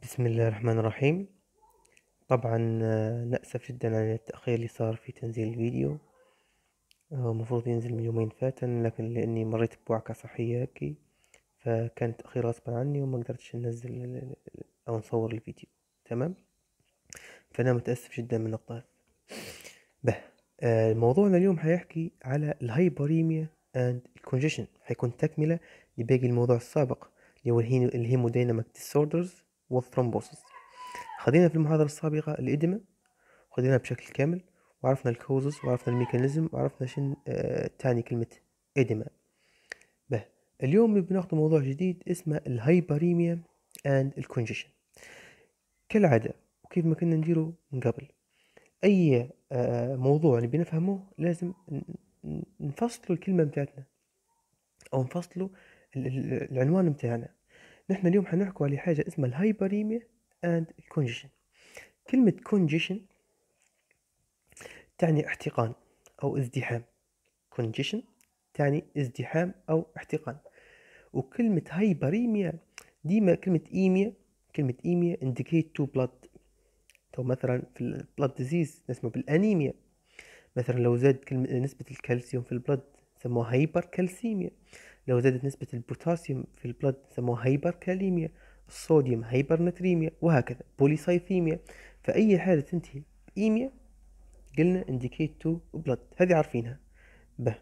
بسم الله الرحمن الرحيم. طبعا نأسف جدا عن التأخير اللي صار في تنزيل الفيديو. هو المفروض ينزل من يومين فاتا، لكن لأني مريت بوعكة صحية هيك فكان تأخير غصبا عني وما قدرتش ننزل أو نصور الفيديو. تمام، فأنا متأسف جدا من النقطة هذه. به موضوعنا اليوم حيحكي على الهايبريميا and congestion، حيكون تكملة لباقي الموضوع السابق اللي هو الهيموديناميك ديسوردرز والثرومبوسيس. خذينا في المحاضرة السابقة الإدمة، خذيناها بشكل كامل وعرفنا الكوزز وعرفنا الميكانيزم وعرفنا شن تعني كلمة إدمة. به اليوم بناخذ موضوع جديد اسمه الهايبريميا and الكونجيشن. كالعادة وكيف ما كنا نديره من قبل، أي موضوع نبي نفهمه لازم نفصلوا الكلمة بتاعتنا أو نفصلوا العنوان بتاعنا. نحن اليوم حنحكوا على حاجة اسمها الهايبريميا and الكونجيشن. كلمة كونجيشن تعني احتقان أو ازدحام. congestion تعني ازدحام أو احتقان. وكلمة هايبريميا ديما كلمة إيميا indicate to blood. تو مثلا في البلاد ديزيز نسمى بالأنيميا. مثلا لو زاد نسبة الكالسيوم في البلد سموها هايبر كالسيميا. لو زادت نسبة البوتاسيوم في البلد سموها هايبر كاليميا. الصوديوم هايبر نتريميا، وهكذا بوليسايثيميا. فأي حالة تنتهي بإيميا قلنا indicate to blood، هذه عارفينها. به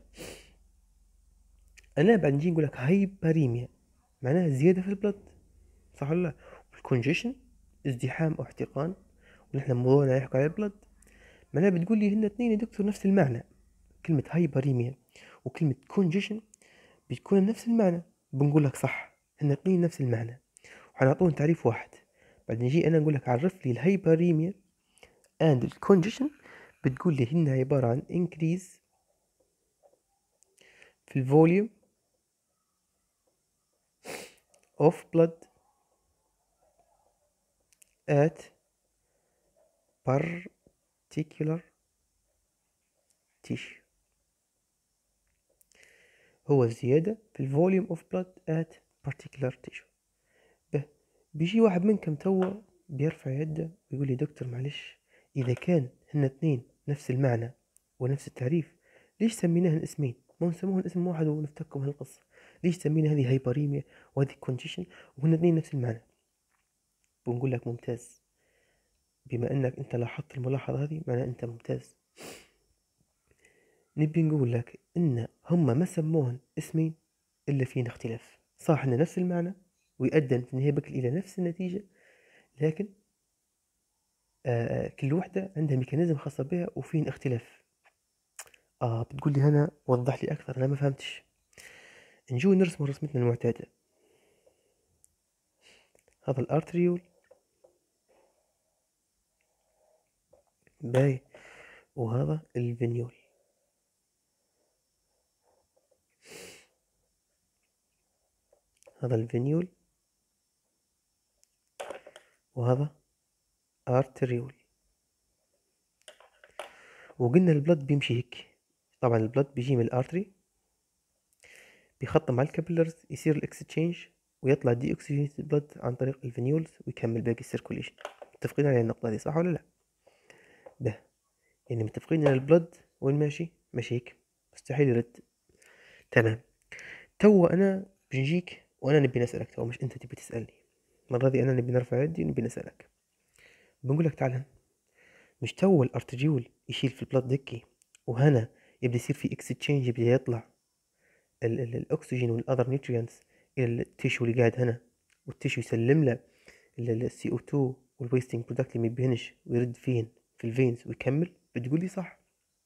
انا بعد نجي نقول لك هايبريميا معناها زياده في البلد، صح ولا لا؟ والكونجيشن ازدحام او احتقان، ونحن موضوعنا يحكي على البلد. معناها بتقول لي هن اثنين يا دكتور نفس المعنى. كلمه هايبريميا وكلمه كونجيشن بتكون نفس المعنى. بنقول لك صح، هن اثنين نفس المعنى وحنعطوهم تعريف واحد. بعد نجي انا نقول لك عرف لي الهايبريميا اند الكونجيشن، بتقول لي هن عباره عن increase في الفوليوم of blood at particular tissue. هو الزيادة في الفوليوم of blood at particular tissue. به بيجي واحد منكم توا بيرفع يده ويقول لي دكتور معلش، إذا كان هن اثنين نفس المعنى ونفس التعريف ليش سميناهن اسمين؟ ما نسموهن اسم واحد ونفتكم هالقصة. ليش سمينا هذه هايبريميا وهذه كونجيشن وهن اثنين نفس المعنى؟ بنقول لك ممتاز، بما انك انت لاحظت الملاحظة هذه معناها انت ممتاز. نبي نقول لك ان هم ما سموهن اسمين الا فينا اختلاف. صح ان نفس المعنى ويؤدي في النهاية بك الى نفس النتيجة، لكن كل وحدة عندها ميكانيزم خاصة بها وفين اختلاف. بتقول لي هنا وضح لي اكثر، انا ما فهمتش. نجو نرسم رسمتنا المعتادة. هذا الارتريول باي، وهذا الفينيول. هذا الفينيول وهذا ارتريول. وقلنا البلد بيمشي هيك. طبعا البلد بيجي من الارتري، بيخطم على الكابيلرز، يصير الاكستشينج ويطلع دي اوكسجينيتد بلد عن طريق الفينيولز ويكمل باقي السيركوليشن. متفقين على النقطة دي صح ولا لا؟ ده يعني متفقين ان البلد وين ماشي؟ ماشي هيك، مستحيل يرد. تمام. توا انا بنجيك وانا نبي نسألك، توا مش انت تبي تسألني. المرة دي انا نبي نرفع يدي ونبي نسألك. بنقول لك تعال، مش توا الارتريول يشيل في البلد دكي وهنا يبدا يصير في اكستشينج، يبدا يطلع الاكسجين والاذر نيوتريانتس الى التيشو اللي قاعد هنا، والتيشو يسلم له السي او 2 والويستنج برودكت اللي ما يبينش ويرد فين في الفينز ويكمل. بتقول لي صح.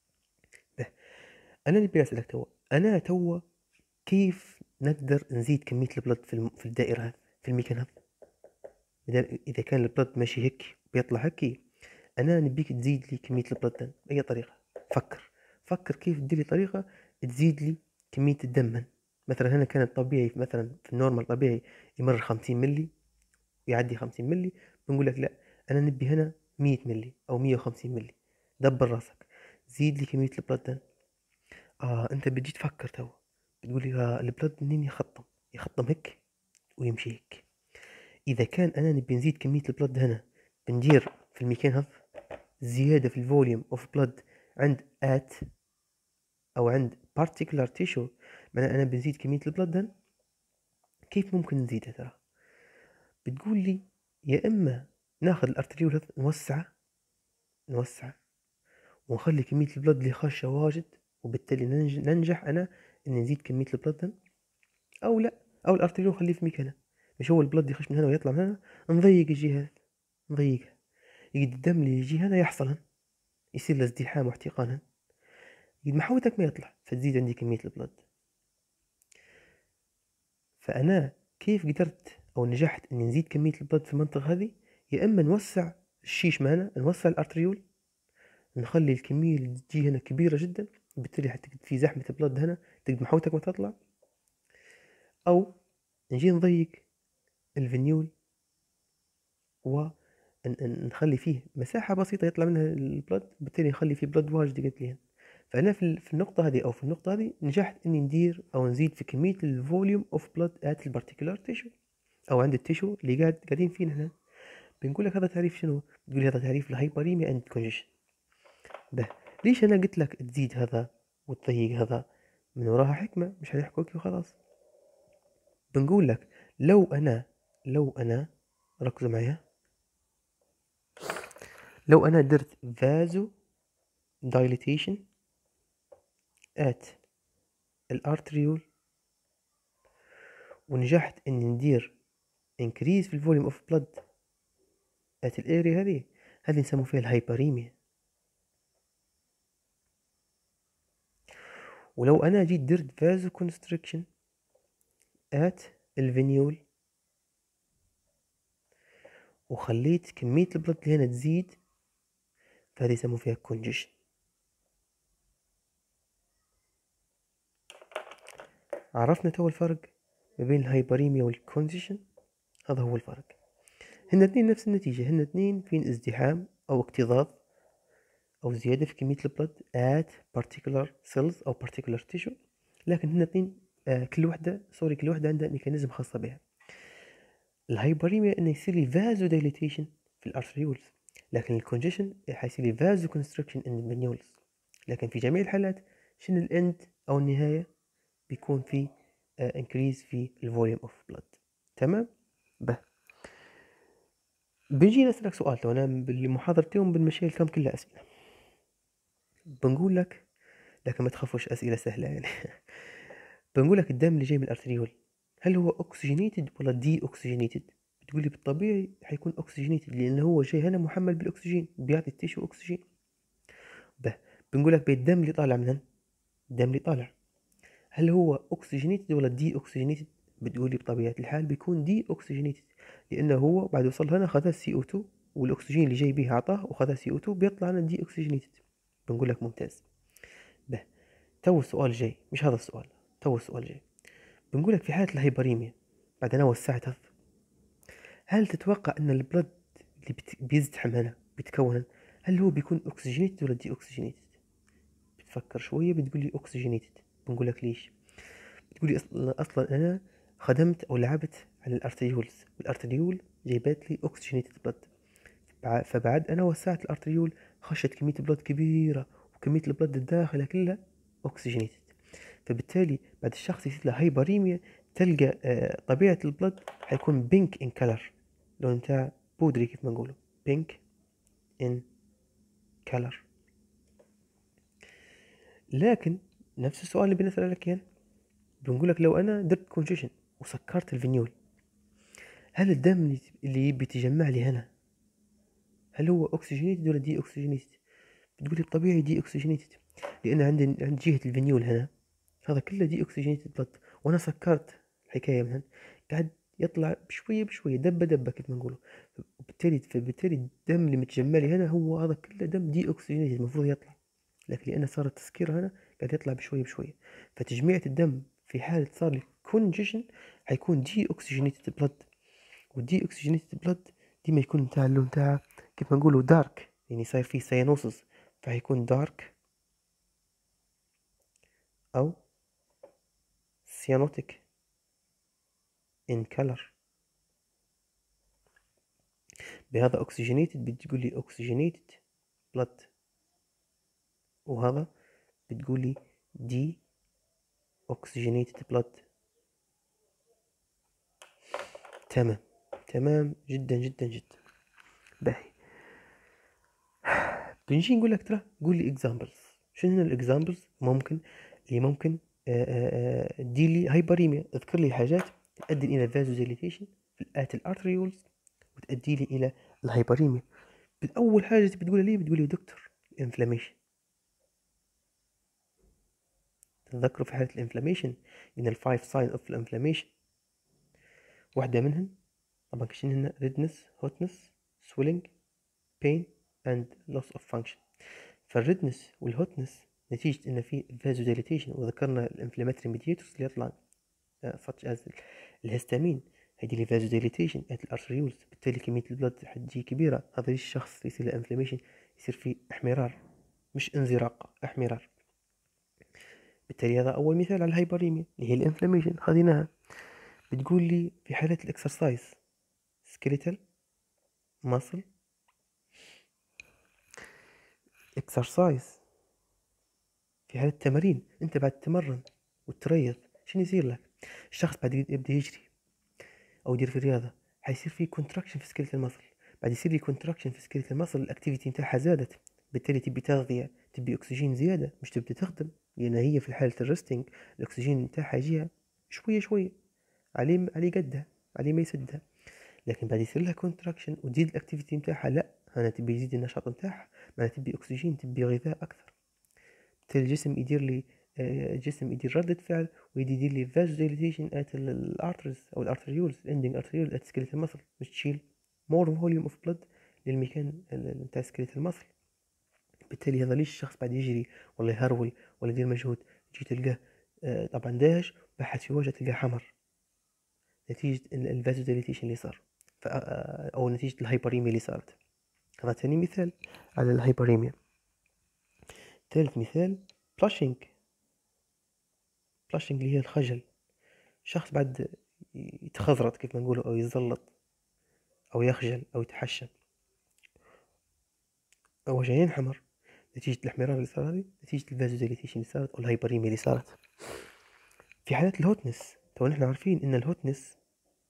انا نبي اسالك توا، انا توا كيف نقدر نزيد كميه البلد في الدائره هذه، في الميكان هذا؟ اذا كان البلد ماشي هيك بيطلع هيك، انا نبيك تزيد لي كميه البلد باي طريقه. فكر كيف تدير لي طريقه تزيد لي كميه الدم. مثلا هنا كان الطبيعي، مثلا في النورمال طبيعي يمر 50 ملي، يعدي 50 ملي. بنقول لك لا، انا نبي هنا 100 ملي او 150 ملي. دبر راسك، زيد لي كميه البلد. انت بتجي تفكر توا، بتقول لي البلد منين يخطم هيك ويمشي هيك. اذا كان انا نبي نزيد كميه البلد هنا، بندير في المكان هذا زياده في الفوليوم اوف بلد عند ات او عند particular tissue، معناها انا بنزيد كميه البلد هنا. كيف ممكن نزيدها ترى؟ بتقول لي يا اما ناخذ الارتريول هذا نوسعه ونخلي كميه البلد اللي خاشة واجد، وبالتالي ننجح انا اني نزيد كميه البلد هنا. او لا، او الارتريول نخليه في مكانه، مش هو البلد يخش من هنا ويطلع من هنا، نضيق الجهات، نضيقها، يجي الدم اللي يجي هنا يحصل هنا، يصير له ازدحام واحتقان هنا، يجي محاولتك ما يطلع، فتزيد عندي كميه البلد. فانا كيف قدرت او نجحت اني نزيد كميه البلد في المنطقه هذه؟ يا اما نوسع الشيش معنا، نوسع الارتريول، نخلي الكميه اللي تجي هنا كبيره جدا، وبالتالي حتجد في زحمه بلد هنا، تجد محاولتك ما تطلع. او نجي نضيق الفينيول ونخلي فيه مساحة بسيطة يطلع منها البلد، بالتالي نخلي فيه بلد واجد قد لين. فأنا في النقطة هذه أو في النقطة هذه نجحت إني ندير أو نزيد في كمية الفوليوم أوف بلد آت البارتيكولار تيشو، أو عند التيشو اللي قاعدين فيه هنا. بنقول لك هذا تعريف شنو؟ بتقول لي هذا تعريف الهايبريميا اند كونجيشن. ده ليش أنا قلت لك تزيد هذا وتضيق هذا؟ من وراها حكمة، مش هنحكي وخلاص. بنقول لك لو أنا ركزوا معايا، لو أنا درت فازو dilatation at الارتريول، ونجحت اني ندير increase في الفوليوم اوف بلد at الاريا هذه نسمو فيها الهايبريميا. ولو انا جيت درت فازو كونستريكشن at الفينيول، وخليت كمية البلد اللي هنا تزيد، فهذه يسمو فيها كونجيشن. عرفنا تو الفرق ما بين الهايبريميا والكونجيشن؟ هذا هو الفرق. هن اثنين نفس النتيجة، هن اثنين فين ازدحام او اكتظاظ او زيادة في كمية البلد at particular cells او particular tissue، لكن هن اثنين كل وحدة عندها ميكانيزم خاصة بها. الهايبريميا انه يصير لي فازو دايليتيشن في الارتريولز، لكن الكونجيشن حيصير لي فازو كونستركشن ان الفينيولز. لكن في جميع الحالات شنو الاند او النهاية؟ بيكون في انكريز في الفوليوم اوف بلد. تمام. بنجي نسألك سؤال، لو انا بالمحاضرتين بنمشي لكم كلها اسئلة. بنقول لك، لكن ما تخافوش اسئلة سهلة يعني. بنقول لك الدم اللي جاي من الارتريول هل هو اوكسجينيتد ولا دي اوكسجينيتد؟ بتقول لي بالطبيعي حيكون اوكسجينيتد، لانه هو جاي هنا محمل بالاكسجين، بيعطي التيشو اكسجين. بنقول لك بالدم اللي طالع من هنا، الدم اللي طالع هل هو اوكسجينيتد ولا دي اوكسجينيتد؟ بتقول لي بطبيعه الحال بيكون دي اوكسجينيتد، لانه هو بعد وصل هنا خذ CO2 والاكسجين اللي جاي به اعطاه وخذ CO2، بيطلع لنا دي اوكسجينيتد. بنقول لك ممتاز. تو السؤال جاي، مش هذا السؤال، تو السؤال جاي. بنقول لك في حالة الهايبريميا، بعد أنا وسعتها، هل تتوقع أن البلد اللي بيزدحم هنا بيتكون هنا، هل هو بيكون أكسجينيتد ولا دي أكسجينيتد؟ بتفكر شوية بتقول لي أكسجينيتد. بنقول لك ليش؟ بتقول لي أصلا أنا خدمت أو لعبت على الأرتريولز، والأرتريول جايبات لي أكسجينيتد بلد، فبعد أنا وسعت الأرتريول خشت كمية بلد كبيرة، وكمية البلد الداخلة كلها أكسجينيتد. فبالتالي بعد الشخص يصير له هايبريميا، تلقى طبيعة البلد حيكون بينك ان كلر، لون بتاع بودري كيف ما نقوله، بينك ان كلر. لكن نفس السؤال اللي بنسأل لك يعني، بنقول لك لو انا درت كونجيشن وسكرت الفينيول، هل الدم اللي بيتجمع لي هنا هل هو اوكسجينيتد ولا دي اوكسجينيتد؟ بتقولي الطبيعي دي اوكسجينيتد، لان عند جهة الفينيول هنا هذا كله دي اوكسجينيتد بلد، وانا سكرت الحكايه من هنا، قاعد يطلع بشويه بشويه، دبه دبه كيف ما نقولوا. فبالتالي الدم اللي متجمع لي هنا هو هذا كله دم دي اوكسجينيتد المفروض يطلع، لكن لان صار التسكير هنا قاعد يطلع بشويه بشويه. فتجميع الدم في حاله صار لي كونجيشن حيكون دي اوكسجينيتد بلد، والدي اوكسجينيتد بلد ديما يكون نتاع اللون نتاع كيف ما نقولوا دارك، يعني صاير فيه سيانوسس، فهيكون دارك او سيانوتيك in color. بهذا oxygenated بتقول لي oxygenated blood، وهذا بتقول لي deoxygenated blood. تمام، تمام جدا جدا جدا. باهي، بنجي نقول لك ترى قول لي examples. شنو هن الاكزامبلز ممكن اللي ممكن تدير لي هايبريميا؟ اذكر لي حاجات تؤدي الى vasodilation في الارتريولز وتؤدي لي الى الهايبريميا. اول حاجه بتقولها لي، بتقول لي دكتور الانفلاميشن. تذكروا في حاله الانفلاميشن ان الفايف ساين اوف الانفلاميشن واحده منهم طبعا كشين هنا redness hotness swelling pain and loss of function. فالريدنس والهوتنس نتيجة ان في vasodilation، وذكرنا الانفلاماتري ميدياتورز اللي يطلع such as الهستامين هيدي لي vasodilation at الارتريولز، بالتالي كمية البلد حتجي كبيرة. هذا الشخص يصير له انفلاميشن، يصير فيه احمرار مش انزراق، احمرار. بالتالي هذا اول مثال على الهايبريميا اللي هي الانفلاميشن، خذيناها. بتقول لي في حالة الاكسرسايز skeletal muscle exercise، في حالة التمارين انت بعد تتمرن وتريض شنو يصير لك؟ الشخص بعد يبدا يجري او يدير في الرياضه حيصير في كونتراكشن في سكيلت المصل. بعد يصير لي كونتراكشن في سكيلت المصل، الاكتيفيتي نتاعها زادت، بالتالي تبي تغذيه، تبي اكسجين زياده، مش تبدا تخدم، لان هي في حاله الريستنج الاكسجين نتاعها يجيها شويه شويه، عليه قدها، عليه ما يسدها. لكن بعد يصير لها كونتراكشن وتزيد الاكتيفيتي نتاعها، لا انا تبي يزيد النشاط نتاعها، معناها تبي اكسجين، تبي غذاء اكثر. بالتالي الجسم يدير لي الجسم يدير ردة فعل ويدير لي vasodilation at الارترز او الارتريولز الاندنج ارتريول at skeletal muscle، مش تشيل more volume of blood للمكان نتاع skeletal muscle. بالتالي هذا ليش الشخص بعد يجري ولا يهرول ولا يدير مجهود تجي تلقاه طبعا داهش، بحث في وجهه تلقاه حمر نتيجة الفازوديليتيشن اللي صار او نتيجة الهايبريميا اللي صارت. هذا ثاني مثال على الهايبريميا. ثالث مثال بلاشينج اللي هي الخجل. شخص بعد يتخضرط كيف ما نقوله او يزلط او يخجل او يتحشم او وجهه ينحمر نتيجة الاحمرار اللي صار، هذه نتيجة الفازوديليتيشن اللي صارت او الهايبريميا اللي صارت. في حالة الهوتنس، تو نحن عارفين ان الهوتنس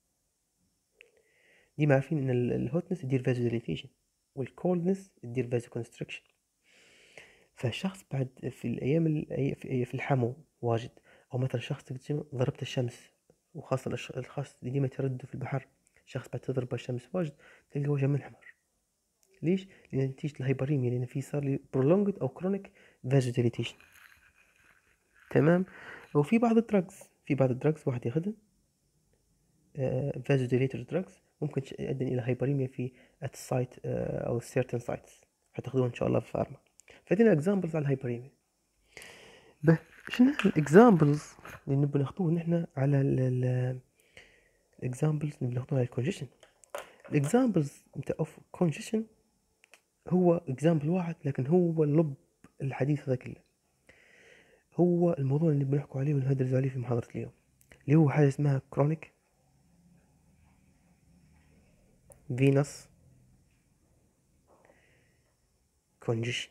ديما عارفين ان الهوتنس تدير فازوديليتيشن والكولدنس تدير فازو كونستريكشن. فالشخص بعد في الايام في الحمو واجد، او مثلا شخص ضربت الشمس، وخاصة الاشخاص اللي ديما يترددوا في البحر، شخص بعد تضرب الشمس واجد تلقى وجهه منحمر. ليش؟ لان نتيجة الهايبريميا، لان في صار لي prolonged او chronic vasodilation. تمام. وفي بعض الدراجز واحد ياخذها vasodilator drugs ممكن يؤدي الى هايبريميا في at site او certain sites، حتاخذوها ان شاء الله في فارما. فهذين اكزامبلز على الهايبريميا. شنو الاكزامبلز اللي نبي ناخذوه نحن على الاكزامبلز اللي ناخذوها على الكونجيشن؟ الاكزامبلز نتاع اوف كونجيشن هو اكزامبل واحد، لكن هو لب الحديث هذا كله، هو الموضوع اللي بنحكوا عليه ونهدرز عليه في محاضرة اليوم، اللي هو حاجة اسمها كرونيك فينوس كونجيشن،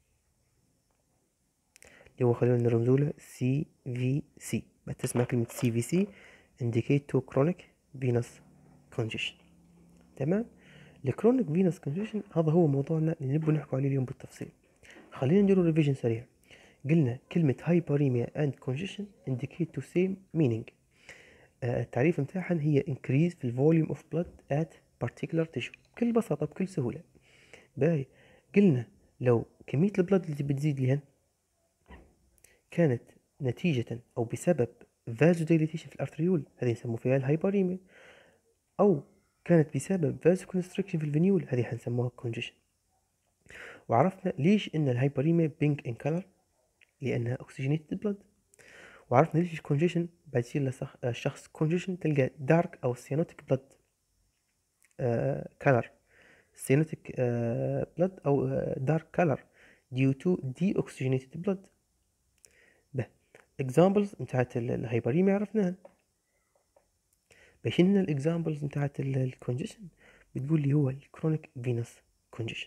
اللي هو خلينا نرمزوا له سي في سي. ما تسمع كلمة سي في سي indicate to chronic venous congestion. تمام. الكرونيك فينوس كونجيشن هذا هو موضوعنا اللي نبغى نحكي عليه اليوم بالتفصيل. خلينا نديروا ريفيجن سريع. قلنا كلمة hyperemia and congestion indicate to same meaning. التعريف متاعها هي increase في volume of blood at particular tissue، بكل بساطة بكل سهولة. باي، قلنا لو كمية البلد اللي بتزيد لها كانت نتيجة أو بسبب vasodilation في الأرتريول، هذه نسموه فيها الهايبريميا، أو كانت بسبب vasoconstriction في الفينيول، هذه حنسموها congestion. وعرفنا ليش إن الهايبريميا pink in color، لأنها oxygenated blood. وعرفنا ليش الcongestion بعد يصير لشخص congestion تلقى dark أو cyanotic blood color، cyanotic blood أو dark color due to deoxygenated blood. examples نتاعت الهايبريميا عرفناها. باش هنا الاكزامبلز نتاعت الكونجيشن بتقول لي هو الكرونيك فينوس كونجيشن.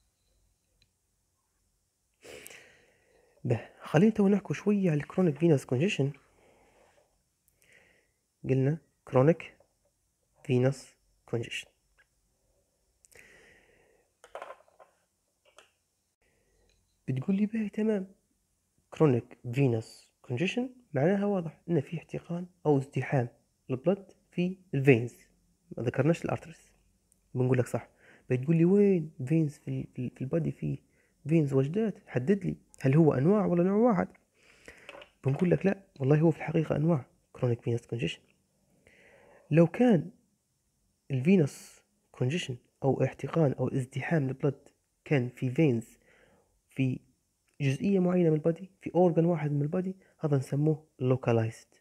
به خلينا تو نحكوا شوية على الكرونيك فينوس كونجيشن. قلنا كرونيك فينوس كونجيشن بتقول لي به تمام. كرونيك فينوس كونجيشن معناها واضح ان في احتقان او ازدحام البلد في الفينز، ما ذكرناش الارترز. بنقول لك صح. بتقول لي وين فينز في البادي؟ فيه فينز وجدات، حدد لي هل هو انواع ولا نوع واحد. بنقول لك لا والله هو في الحقيقة انواع كرونيك فينوس كونجيشن. لو كان الفينوس كونجيشن او احتقان او ازدحام البلد كان في فينز في جزئية معينة من البادي، في اورجان واحد من البادي، هذا نسموه localized.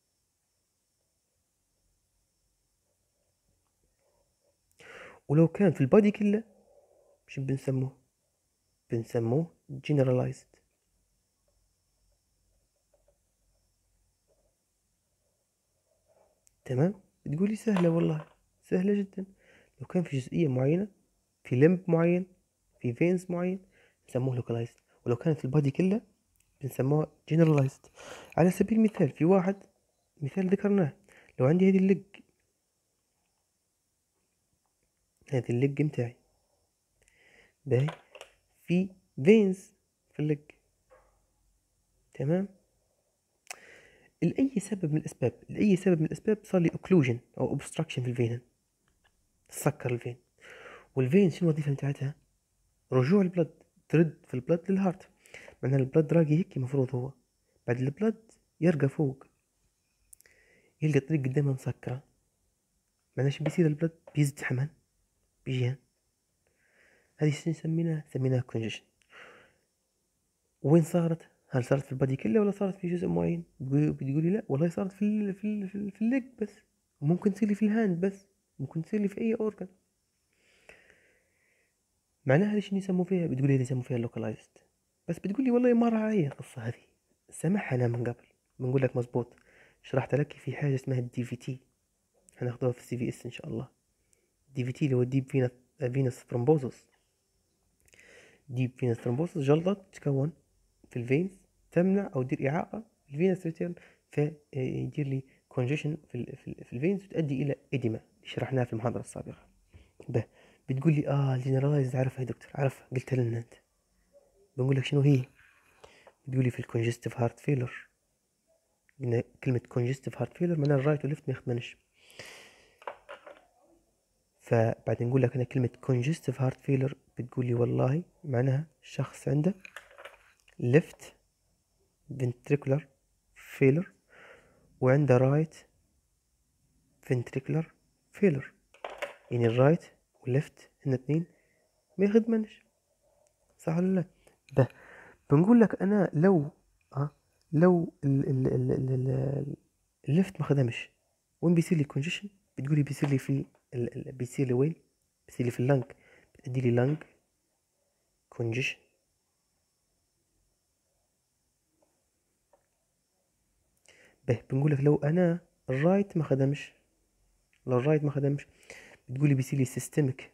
ولو كان في البادي كله مش بنسموه generalized. تمام. بتقولي سهلة والله، سهلة جدا. لو كان في جزئية معينة، في لمب معين، في فينز معين، نسموه localized. ولو كان في البادي كله بنسموه generalized. على سبيل المثال في واحد مثال ذكرناه، لو عندي هذه اللج متاعي باهي، في فينز في اللج. تمام. لأي سبب من الأسباب صار لي اوكلوجن أو obstruction في الفين، تسكر الفين. والفين شنو الوظيفة متاعتها؟ رجوع البلد، ترد في البلد للهارت. معناها البلد راقي هيك مفروض، هو بعد البلد يرقى فوق، يلقى الطريق قدامه مسكرة. معناها شو بيصير؟ البلد بيزدحم بيجي. هذه شنو سميناها كونجيشن. وين صارت؟ هل صارت في البادي كله ولا صارت في جزء معين؟ بتقولي لا والله صارت في الليج بس، وممكن تصير لي في الهاند بس، ممكن تصير لي في اي اورجان. معناها هذه شنو يسموا فيها؟ بتقولي هذه يسموا فيها لوكالايزد. بس بتقولي والله ما راح علي القصة هذه، سامعها انا من قبل. بنقول لك مزبوط، شرحت لك في حاجة اسمها الدي في تي، هناخدوها في السي في اس ان شاء الله. دي في تي اللي هو ديب فينس ثرومبوزس. ديب فينس ثرومبوزس جلطة تتكون في الفينز، تمنع او تدير اعاقة الفينس ريتيرن، فيدير لي كونجيشن في الفينز، وتؤدي الى اديما اللي شرحناها في المحاضرة السابقة. به بتقول لي الجنرالايز عرفها يا دكتور، عرفها قلتها لنا انت. بنقول لك شنو هي؟ بتقول لي في الكونجستيف هارت فيلر. قلنا كلمة كونجستيف هارت فيلر معناها الرايت والليفت ما يخدمنش. فبعدين نقول لك انا كلمة كونجستيف هارت فيلر بتقول لي والله معناها شخص عنده left ventricular failure وعنده right ventricular failure، يعني الرايت والليفت هن اثنين ما يخدمنش، صح ولا لا؟ ده بنقول لك انا لو الليفت ما خدمش، وين بيصير لي كونجيشن؟ بتقولي بيصير لي في بيصير لي وين؟ بيصير لي في اللنج، بتأدي لي لنج كونجيشن. بنقول لك لو انا الرايت ما خدمش، بتقولي بيصير لي سيستميك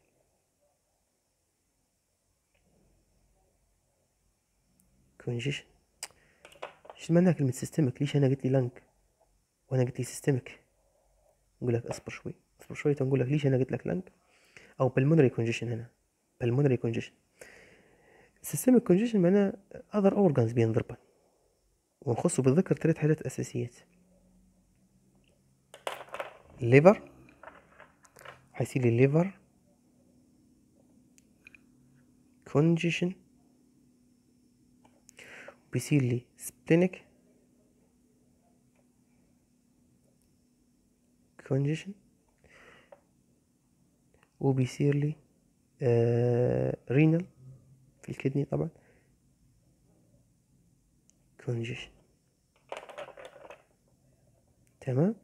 كونجيشن. ايش معناها كلمة سيستميك؟ ليش انا قلت لي لنج وانا قلت لي سيستميك؟ نقول لك اصبر شوي تنقول لك ليش انا قلت لك لنج او pulmonary congestion. هنا pulmonary congestion systemic congestion معناه other organs بينضربن، ونخصه بالذكر 3 حاجات اساسيات. liver، حيصير لي liver congestion، بيصير لي splenic congestion، وبيصير لي renal في الكدني طبعا congestion. تمام.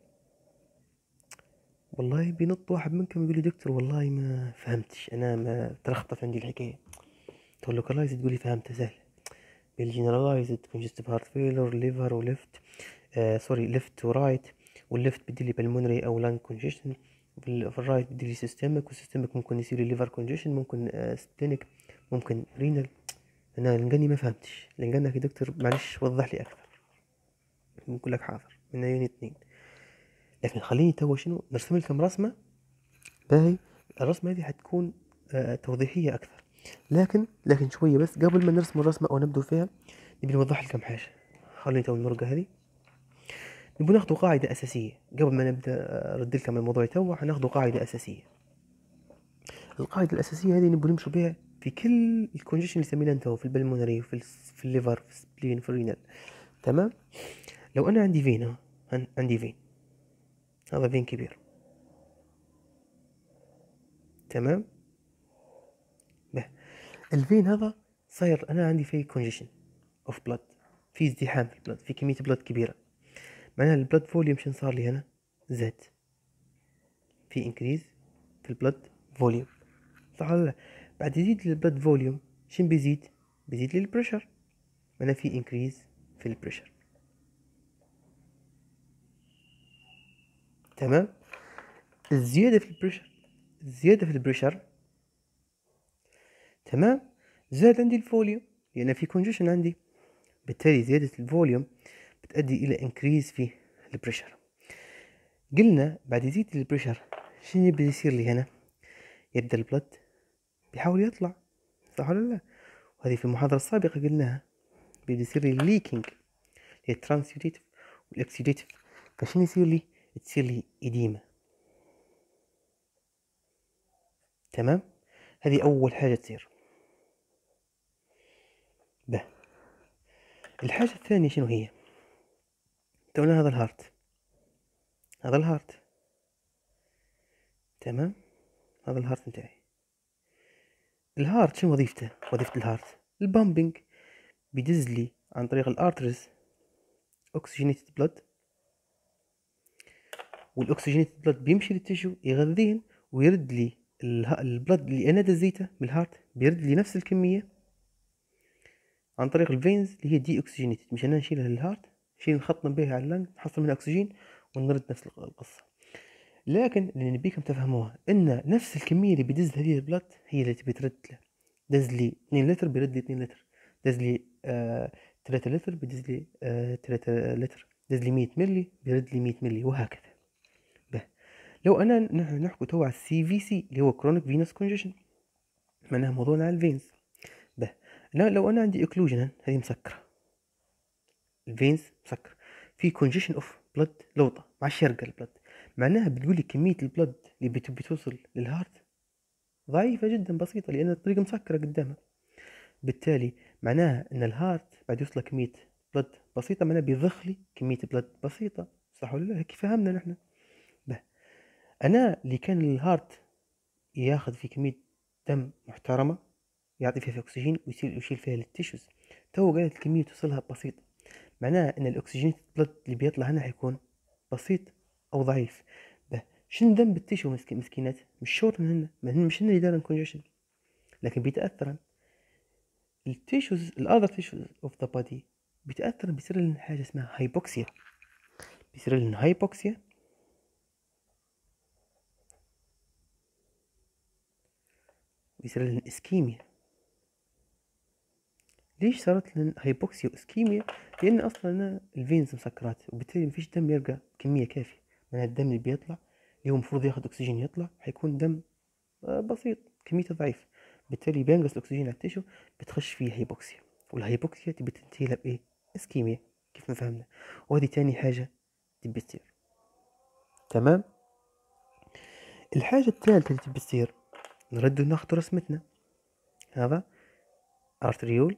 والله بينط واحد منكم يقول لي دكتور والله ما فهمتش، انا ما تلخبطت عندي الحكايه. تقول له كلايز تقولي فهمتها سهل. بالجنرالايزد congestive heart failure liver وليفت سوري ليفت ورايت، والليفت بدي لي بالمونري او لانج كونجيشن، في الرايت بدي لي سيستمك، والسيستمك ممكن يصير لي ليفر كونجيشن، ممكن سبلينك، ممكن رينال. انا لنقني ما فهمتش، لنقنك يا دكتور معلش وضح لي اكثر. بقول لك حاضر من عيوني اثنين. لكن خليني تو شنو نرسم لكم رسمه باهي. الرسمه هذه حتكون توضيحيه اكثر. لكن شويه بس قبل ما نرسم الرسمه او نبدو فيها نبي نوضح لكم حاجه. خليني تو المرقه هذه نبي ناخذ قاعده اساسيه قبل ما نبدا ارد لكم الموضوع. تو حناخذ قاعده اساسيه. القاعده الاساسيه هذه نبي نمشي بها في كل الكونجيشن اللي سميناه تو، في البلمونري، في الليفر، في السبلين، في الرينال. تمام. لو انا عندي فين، عندي فين، هذا فين كبير. تمام. به الفين هذا صاير انا عندي فيه كونجيشن اوف بلاد، في ازدحام في البلاد، في كميه بلاد كبيره. معناها البلاد فوليوم شنو صار لي هنا؟ زاد، في انكريز في البلاد فوليوم، صح ولا لا؟ بعد يزيد البلاد فوليوم شنو بيزيد؟ بيزيد لي البريشر، معناها في انكريز في البريشر. تمام. الزياده في البريشر، الزياده في البريشر، تمام، زاد عندي الفوليوم لان في كونجيشن عندي، بالتالي زياده الفوليوم بتؤدي الى انكريز في البريشر. قلنا بعد يزيد البريشر شنو يبدأ يصير لي هنا؟ يبدأ البلد بيحاول يطلع، صح ولا لا؟ وهذه في المحاضرة السابقة قلناها، بيبدأ يصير لي ليكينج، هي الترانسيوتيف والاكسيديتيف. فشنو يصير لي؟ تصير لي إديمة. تمام. هذه أول حاجة تصير. به الحاجة الثانية شنو هي؟ تونا هذا الهارت، هذا الهارت، تمام، هذا الهارت نتاعي. الهارت شنو وظيفته؟ وظيفة الهارت البامبينج، بيدز لي عن طريق الارترز اوكسجينيتد بلد، والاكسجينيتد بلد بيمشي للتشو يغذين ويرد لي البلد اللي انا دزيته من الهارت، بيرد لي نفس الكميه عن طريق الفينز اللي هي دي اوكسجينيتد، مش انا نشيلها للهارت، نشيل نخطم بها على اللنج نحصل منها اكسجين ونرد نفس القصه. لكن اللي نبيكم تفهموها ان نفس الكميه اللي بيدز هذه البلد هي اللي تبي ترد له. دز لي 2 لتر بيرد لي 2 لتر، دز لي 3 لتر بيدز لي 3 لتر، دز لي 100 ملي بيرد لي 100 ملي، وهكذا. به لو انا نحكي تو على السي في سي اللي هو كرونيك فينوس كونجيشن، معناها موضوعنا على الفينز. به لو انا عندي اوكلوجن هذه مسكره، الفينز مسكر، في كونجيشن اوف بلد لوطه مع شرقه البلد، معناها بتقول لي كميه البلد اللي بتوصل للهارت ضعيفه جدا بسيطه لان الطريق مسكره قدامها. بالتالي معناها ان الهارت بعد يوصل كميه بلد بسيطه، معناها بيضخ لي كميه بلد بسيطه، صح ولا لا؟ هيك فهمنا نحن. به انا اللي كان الهارت ياخذ في كميه دم محترمه يعطي فيها في اكسجين ويشيل فيها للتيشوز، تو قالت الكميه توصلها بسيطه، معناها ان الاكسجين بلد اللي بيطلع هنا حيكون بسيط او ضعيف. به شنو ذنب التيشو مسكينات؟ مش شرط هن، ما هن مش هن اللي دارن كونجيشن، لكن بيتاثر التيشوز، الاذر تيشوز اوف ذا بودي بيتاثر، بيصير لنا حاجه اسمها هايبوكسيا، بيصير لنا هايبوكسيا بيصير لنا اسكيميا. ليش صارت لنا هايبوكسيا واسكيميا؟ لان اصلا الفينز مسكرات وبالتالي مفيش دم يرجع كميه كافيه من الدم اللي بيطلع اللي هو المفروض ياخد اكسجين يطلع، حيكون دم بسيط كميته ضعيف، بالتالي بينقص الاكسجين على التيشو، بتخش فيه هايبوكسيا، والهايبوكسيا تبي تنتهي لها بايه؟ اسكيميا كيف ما فهمنا. وهذه تاني حاجه تبي تصير. تمام. الحاجه الثالثه اللي تبي تصير، نرد ناخذ رسمتنا، هذا ارتريول،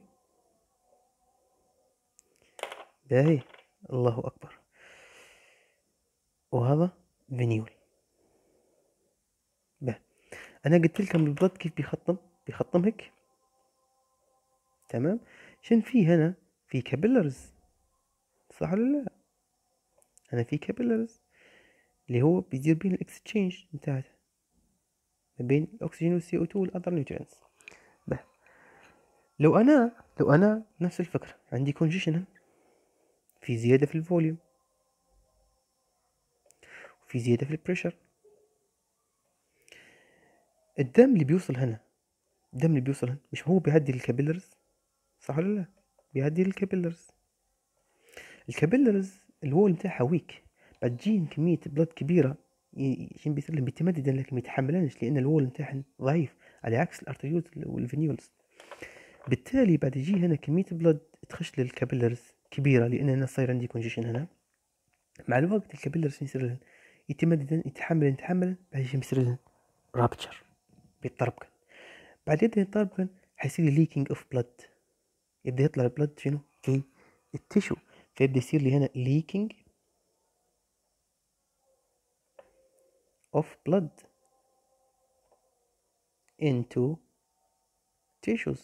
باهي، الله اكبر، وهذا فينيول. به انا قلت لكم البلد كيف بيخطم هيك، تمام. شن في هنا؟ في كابيلرز، صح ولا لا؟ انا في كابيلرز اللي هو بيدير بين الاكستشينج نتاعته ما بين الاكسجين والسي او 2 والاذر نيوترينز. به لو انا نفس الفكره، عندي كونجيشن، في زياده في الفوليوم وفي زياده في البريشر، الدم اللي بيوصل هنا، الدم اللي بيوصل هنا مش هو بيعدي الكابيلرز، صح ولا لا؟ بيعدي الكابيلرز. الكابيلرز الوول بتاعها ويك، بعد تجين كمية بلد كبيرة عشان بيصير لهم بيتمددن لكن ما يتحملنش لأن الوول بتاعهم ضعيف على عكس الأرتريولز والفينيولز. بالتالي بعد يجي هنا كمية بلد تخش للكابيلرز كبيرة لأن أنا صاير عندي كونجيشن هنا. مع الوقت الكابيلرز يصير لهم يتمددن يتحملن بعد يجي يصير لهم رابتشر، بيتطربكن. بعد يبدأ يتطربكن حيصير ليكينج اوف بلد، يبدأ يطلع البلد شنو في التيشو، فيبدأ يصير لي هنا leaking of blood into tissues،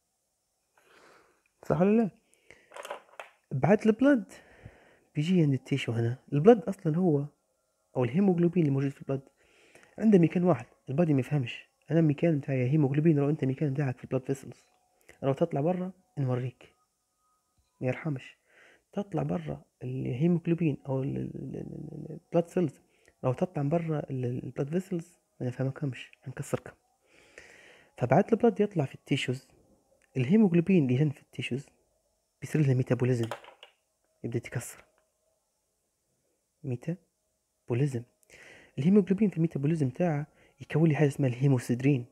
صح ولا لا؟ بعد البلد بيجي عند التيشو هنا. البلد اصلا هو او الهيموغلوبين اللي موجود في البلد عنده مكان واحد، البادي ما يفهمش انا المكان بتاعي هيموغلوبين لو انت المكان بتاعك في البلد فيسلز، لو تطلع برا نوريك ما يرحمش. تطلع برا الهيموغلوبين او البلد سيلز، لو تطلع برا البلد فيسلز ما نفهمكمش هنكسركم. فبعد البلد يطلع في التيشوز، الهيموغلوبين اللي هن في التيشوز بيصير له ميتابوليزم، يبدأ يتكسر. ميتابوليزم، الهيموغلوبين في الميتابوليزم تاعه يكون لي حاجة اسمها الهيموسيدرين.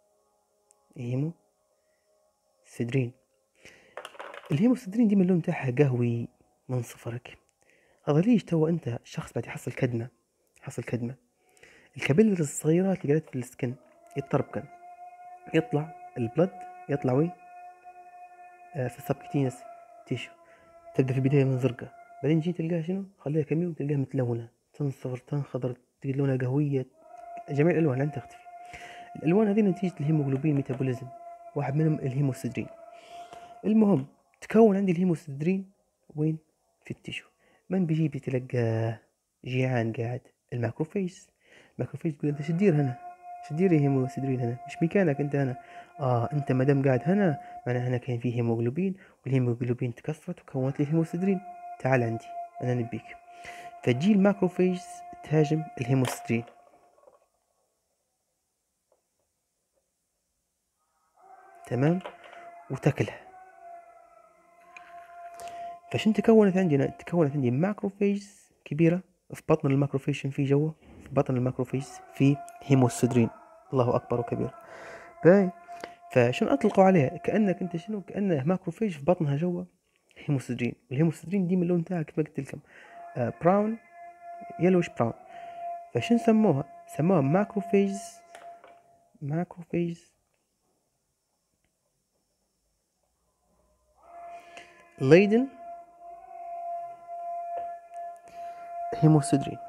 هيموسيدرين، الهيموسيدرين دي من اللون تاعها قهوي منصفر هيك. هذا ليش تو انت شخص بعد يحصل كدمة، الكابيلرز الصغيرات اللي قاعدة في السكن يتطربكن، يطلع البلد يطلع وين؟ في السبكتينس تيشو. تبدأ في البداية من زرقاء، بعدين جيت تلقاها شنو؟ خليها كم يوم تلقاها متلونة، تنصفر تنخضر، تلقى لونها قهوية، جميع الألوان لن تختفي. الألوان هذه نتيجة الهيموغلوبين ميتابوليزم، واحد منهم الهيموسيدرين. المهم تكون عندي الهيموسيدرين وين؟ في التيشو. من بيجي بتلقى جيعان قاعد؟ الماكروفيج. الماكروفيج تقول انت شدير هنا، شدير هيموسيدرين هنا مش مكانك انت هنا. انت مادام قاعد هنا معناها هنا كان فيه هيموغلوبين، والهيموغلوبين تكسرت وكونت لي الهيموسيدرين، تعال عندي انا نبيك. فتجي الماكروفيج تهاجم الهيموسيدرين، تمام، وتاكلها. فشن تكونت عندي ماكروفيج كبيرة. في بطن الماكروفيج في جوا، في بطن الماكروفيج في هيموسيدرين، الله أكبر وكبير. باي، فشن أطلقوا عليها كأنك أنت شنو، كأنه ماكروفيج في بطنها جوا هيموسيدرين. والهيموسيدرين دي من اللون تاعها كما قلت لكم براون، يلوش براون. فشن سموها ماكروفيج laden هيموسيدرين.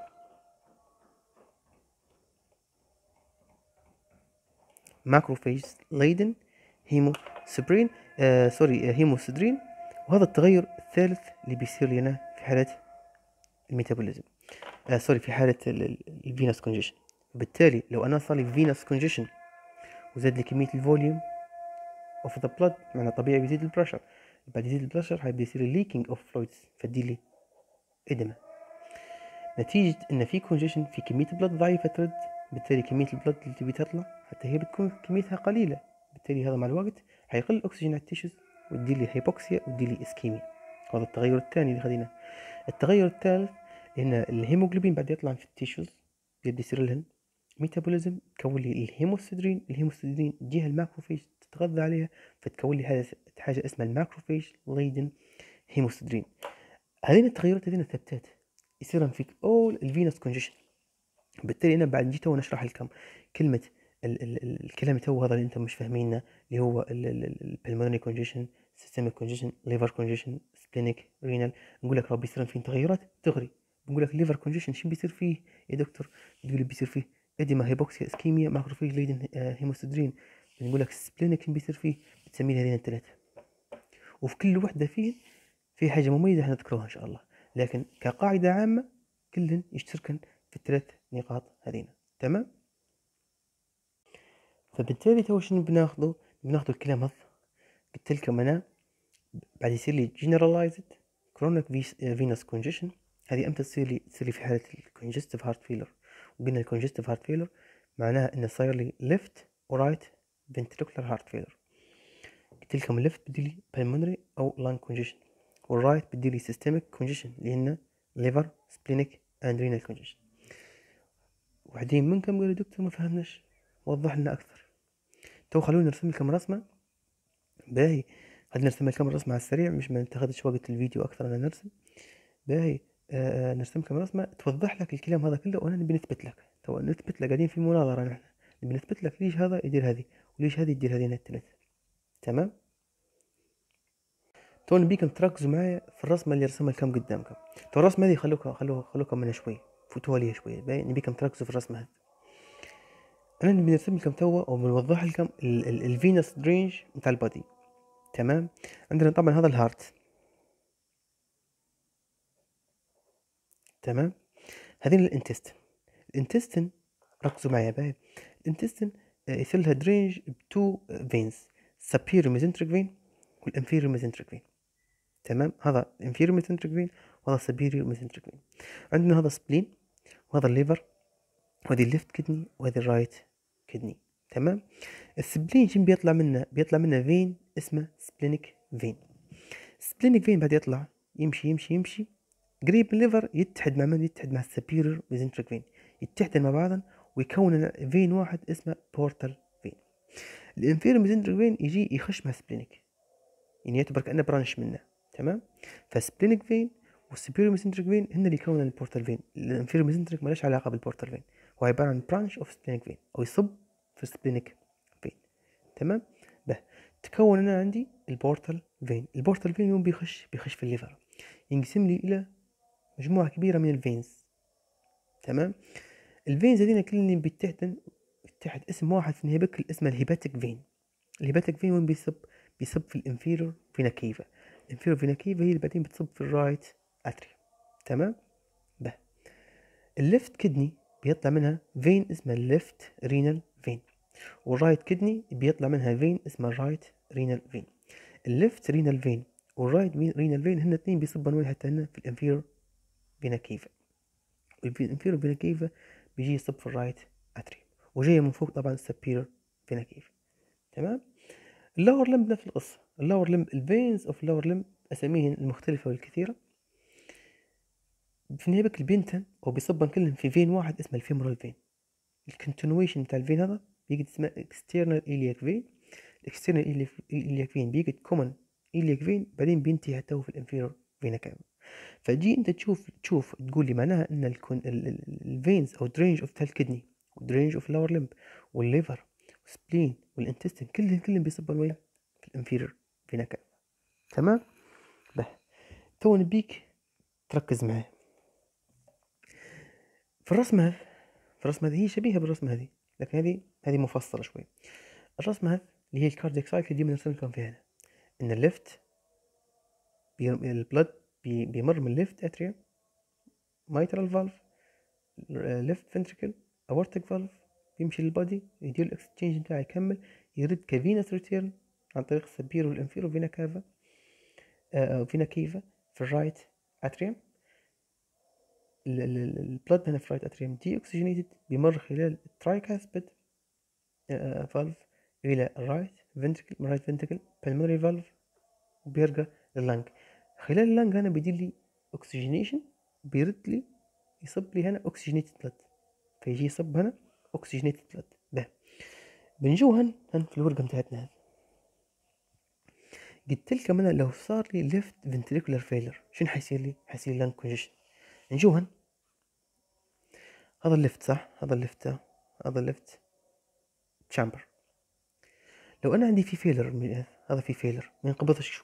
ماكروفيج laden هيموسيدرين، هيموسيدرين. وهذا التغير الثالث اللي بيصير لنا في حالة الميتابوليزم، في حالة الفينوس كونجيشن. وبالتالي لو أنا صار لي فينوس كونجيشن وزاد لي كمية الفوليوم اوف ذا بلاد، معنى طبيعي بيزيد البريشر، بعد يزيد البريشر هيبدا يصير ليكينج اوف فلويدز، فتدي لي إدمة نتيجة إن في كونجيشن، في كمية بلاد ضعيفة ترد، بالتالي كمية البلاد اللي تبي تطلع حتى هي بتكون كميتها قليلة، بالتالي هذا مع الوقت هيقل الأكسجين على التيشوز وتدي لي هيبوكسيا وتدي لي إسكيميا. هذا التغير الثاني اللي خديناه. التغير الثالث ان الهيموجلوبين بعد يطلع في التيشوز يبدا يصير لهم ميتابوليزم، تكون لي الهيموسيدرين تجيها الماكروفيج تتغذى عليها، فتكون لي حاجه اسمها الماكروفيج ليدن هيموسيدرين. هذين التغيرات هذين ثبتات يصير فيك اول الفينوس كونجيشن. بالتالي انا بعد جيت ونشرح لكم كلمه الكلام تو هذا اللي انتم مش فاهمينه، اللي هو البلمونري كونجيشن، سيستميك كونجيشن، ليفر كونجيشن، سبلينيك، رينال. نقول لك راه بيصير فيه تغيرات دغري. بنقول لك ليفر كونجيشن شنو بيصير فيه يا دكتور؟ بتقول لي بيصير فيه اديما، هيبوكسيا، اسكيميا، ماكروفيج ليدن هيموسيدرين. بنقول لك سبلينيك شنو بيصير فيه؟ بتسمي هذين الثلاثه، وفي كل وحده فيه في حاجه مميزه حنذكرها ان شاء الله، لكن كقاعده عامه كلن يشتركن في الثلاث نقاط هذين، تمام. فبالتالي تو شنو بناخذه الكلام هذا قلت لكم انا بعد يصير لي generalized chronic venous congestion. هذه امتى تصير لي في حاله الكونجستيف هارت فيلر. وقلنا الكونجستيف هارت فيلر معناها ان صاير لي ليفت ورايت ventricular heart failure. قلت لكم الليفت بدي لي pulmonary او lung congestion، والرايت بدي لي systemic congestion اللي هن liver splenic and renal congestion. وحدين منكم قالوا دكتور ما فهمناش، وضح لنا اكثر. تو خلونا نرسم لكم رسمه باهي، خلينا نرسم لكم رسمه على السريع، مش ما نتخذش وقت الفيديو اكثر. انا نرسم باهي. نرسم لكم رسمه توضح لك الكلام هذا كله، وانا نبي نثبت لك. تو نثبت لك، قاعدين في مناظره نحن، نبي نثبت لك ليش هذا يدير هذه وليش هذه تدير هذه الثلاث. تمام. تو نبيكم تركزوا معايا في الرسمه اللي رسمها لكم قدامكم. تو الرسمه هذه خلوكم منها شوي، فوتوها لي شوي باهي. نبيكم تركزوا في الرسمه هذه. انا نبي نرسم لكم توا او بنوضح لكم الفينس درينج نتاع البادي. تمام. عندنا طبعا هذا الهارت. تمام. هذين الانتستين ركزوا معايا باهي. الانتستين يصير لها درينج بتو فينز، superior mesenteric vein والانفيريور mesenteric vein. تمام. هذا inferior mesenteric vein وهذا superior mesenteric vein. عندنا هذا سبلين وهذا الليفر وهذه الليفت كدني وهذه الرايت كدني. تمام. السبلين شنو بيطلع منه فين اسمه سبلينيك فين. سبلينيك فين بعد يطلع يمشي قريب من الليفر، يتحد مع من؟ يتحد مع السبيريور ميزنتريك فين، يتحدن مع بعضا ويكون فين واحد اسمه بورتال فين. الانفيريور ميزنتريك فين يجي يخش مع السبلينيك، يعني يعتبر كأنه برانش منه. تمام. فالسبلينيك فين والسبيريور ميزنتريك فين هن اللي يكونوا البورتال فين. الانفيريور ميزنتريك مالهاش علاقه بالبورتال فين، هو عباره عن برانش اوف سبلينيك فين او يصب في السبلينيك فين. تمام. به تكون انا عندي البورتال فين. البورتال فين يوم بيخش في الليفر، ينقسم لي الى مجموعه كبيره من الفينز. تمام. الفينز هذين كلهم بيتحدن تحت اسم واحد في الهيبكل اسمه الهيباتيك فين. الهيباتيك فين وين بيصب في الانفيرور فينا كيفا. الانفيرور فينا كيفا هي اللي بعدين بتصب في الرايت اتريوم. تمام. به الليفت كدني بيطلع منها فين اسمه الليفت رينال فين، والرايت كدني بيطلع منها فين اسمه الرايت رينال فين. الليفت رينال فين والرايت رينال فين هن اثنين بيصبن وين حتى هنا في الانفيرور فينا كيفا. الانفيرور فينا كيفا بيجي يصب في الرايت اتريوم، وجايه من فوق طبعا السبيرور فينا كيفا. تمام. اللور لمب نفس القصه. اللور لمب الفينز اوف اللور لمب اساميهن المختلفه والكثيره في النهايه البنتن او بيصبن كلهم في فين واحد اسمه الفيمورال فين. الكونتينويشن بتاع الفين هذا بيجي اسمه اكسترنال إلياك فين. الاكسترنال إلياك فين بيجي كومن إلياك فين، بعدين بينتهي حتى هو في الانفيرور فينا كامل. فجي انت تشوف تقول لي معناها ان الفينز او درينج اوف الكدني ودرينج اوف اللور لمب والليفر والسبلين والانتستين كلهم بيصبوا وين؟ في الانفيرور فينا كامل. تمام. به تو نبيك تركز معي في الرسمة هذه. هي شبيهة بالرسمة هذه لكن هذه مفصلة شوي. الرسمة هذه اللي هي الكاردياك سايكل دي بنرسم لكم فيها هنا ان الليفت البلد بيمر من الليفت اتريوم mitral valve left ventricle aortic valve، بيمشي للبادي يدير الاكسشينج بتاعه، يكمل يرد كفينس ريتيرن عن طريق السبيرو والانفيرو فينا كافا فينا كيفا في الرايت اتريوم. البلد هنا في الرايت اتريوم دي اوكسجينيتد بيمر خلال الترايكاسبيد فالف الى الرايت فنتريكل pulmonary valve وبيرجع لللنج. خلال اللنج هنا بيدير لي اوكسجينيشن، بيرد لي يصب لي هنا اوكسجينيتد بلد، فيجي يصب هنا اوكسجينيتد بلد. ده بنجو هن في الورقه بتاعتنا هذه. قلت لكم انا لو صار لي ليفت فنتريكولار فيلر شنو حيصير لي؟ حيصير لي لانج كونجيشن. نجو هن هذا الليفت صح، هذا الليفت تشامبر. لو انا عندي في فيلر هذا في فيلر ما ينقبضش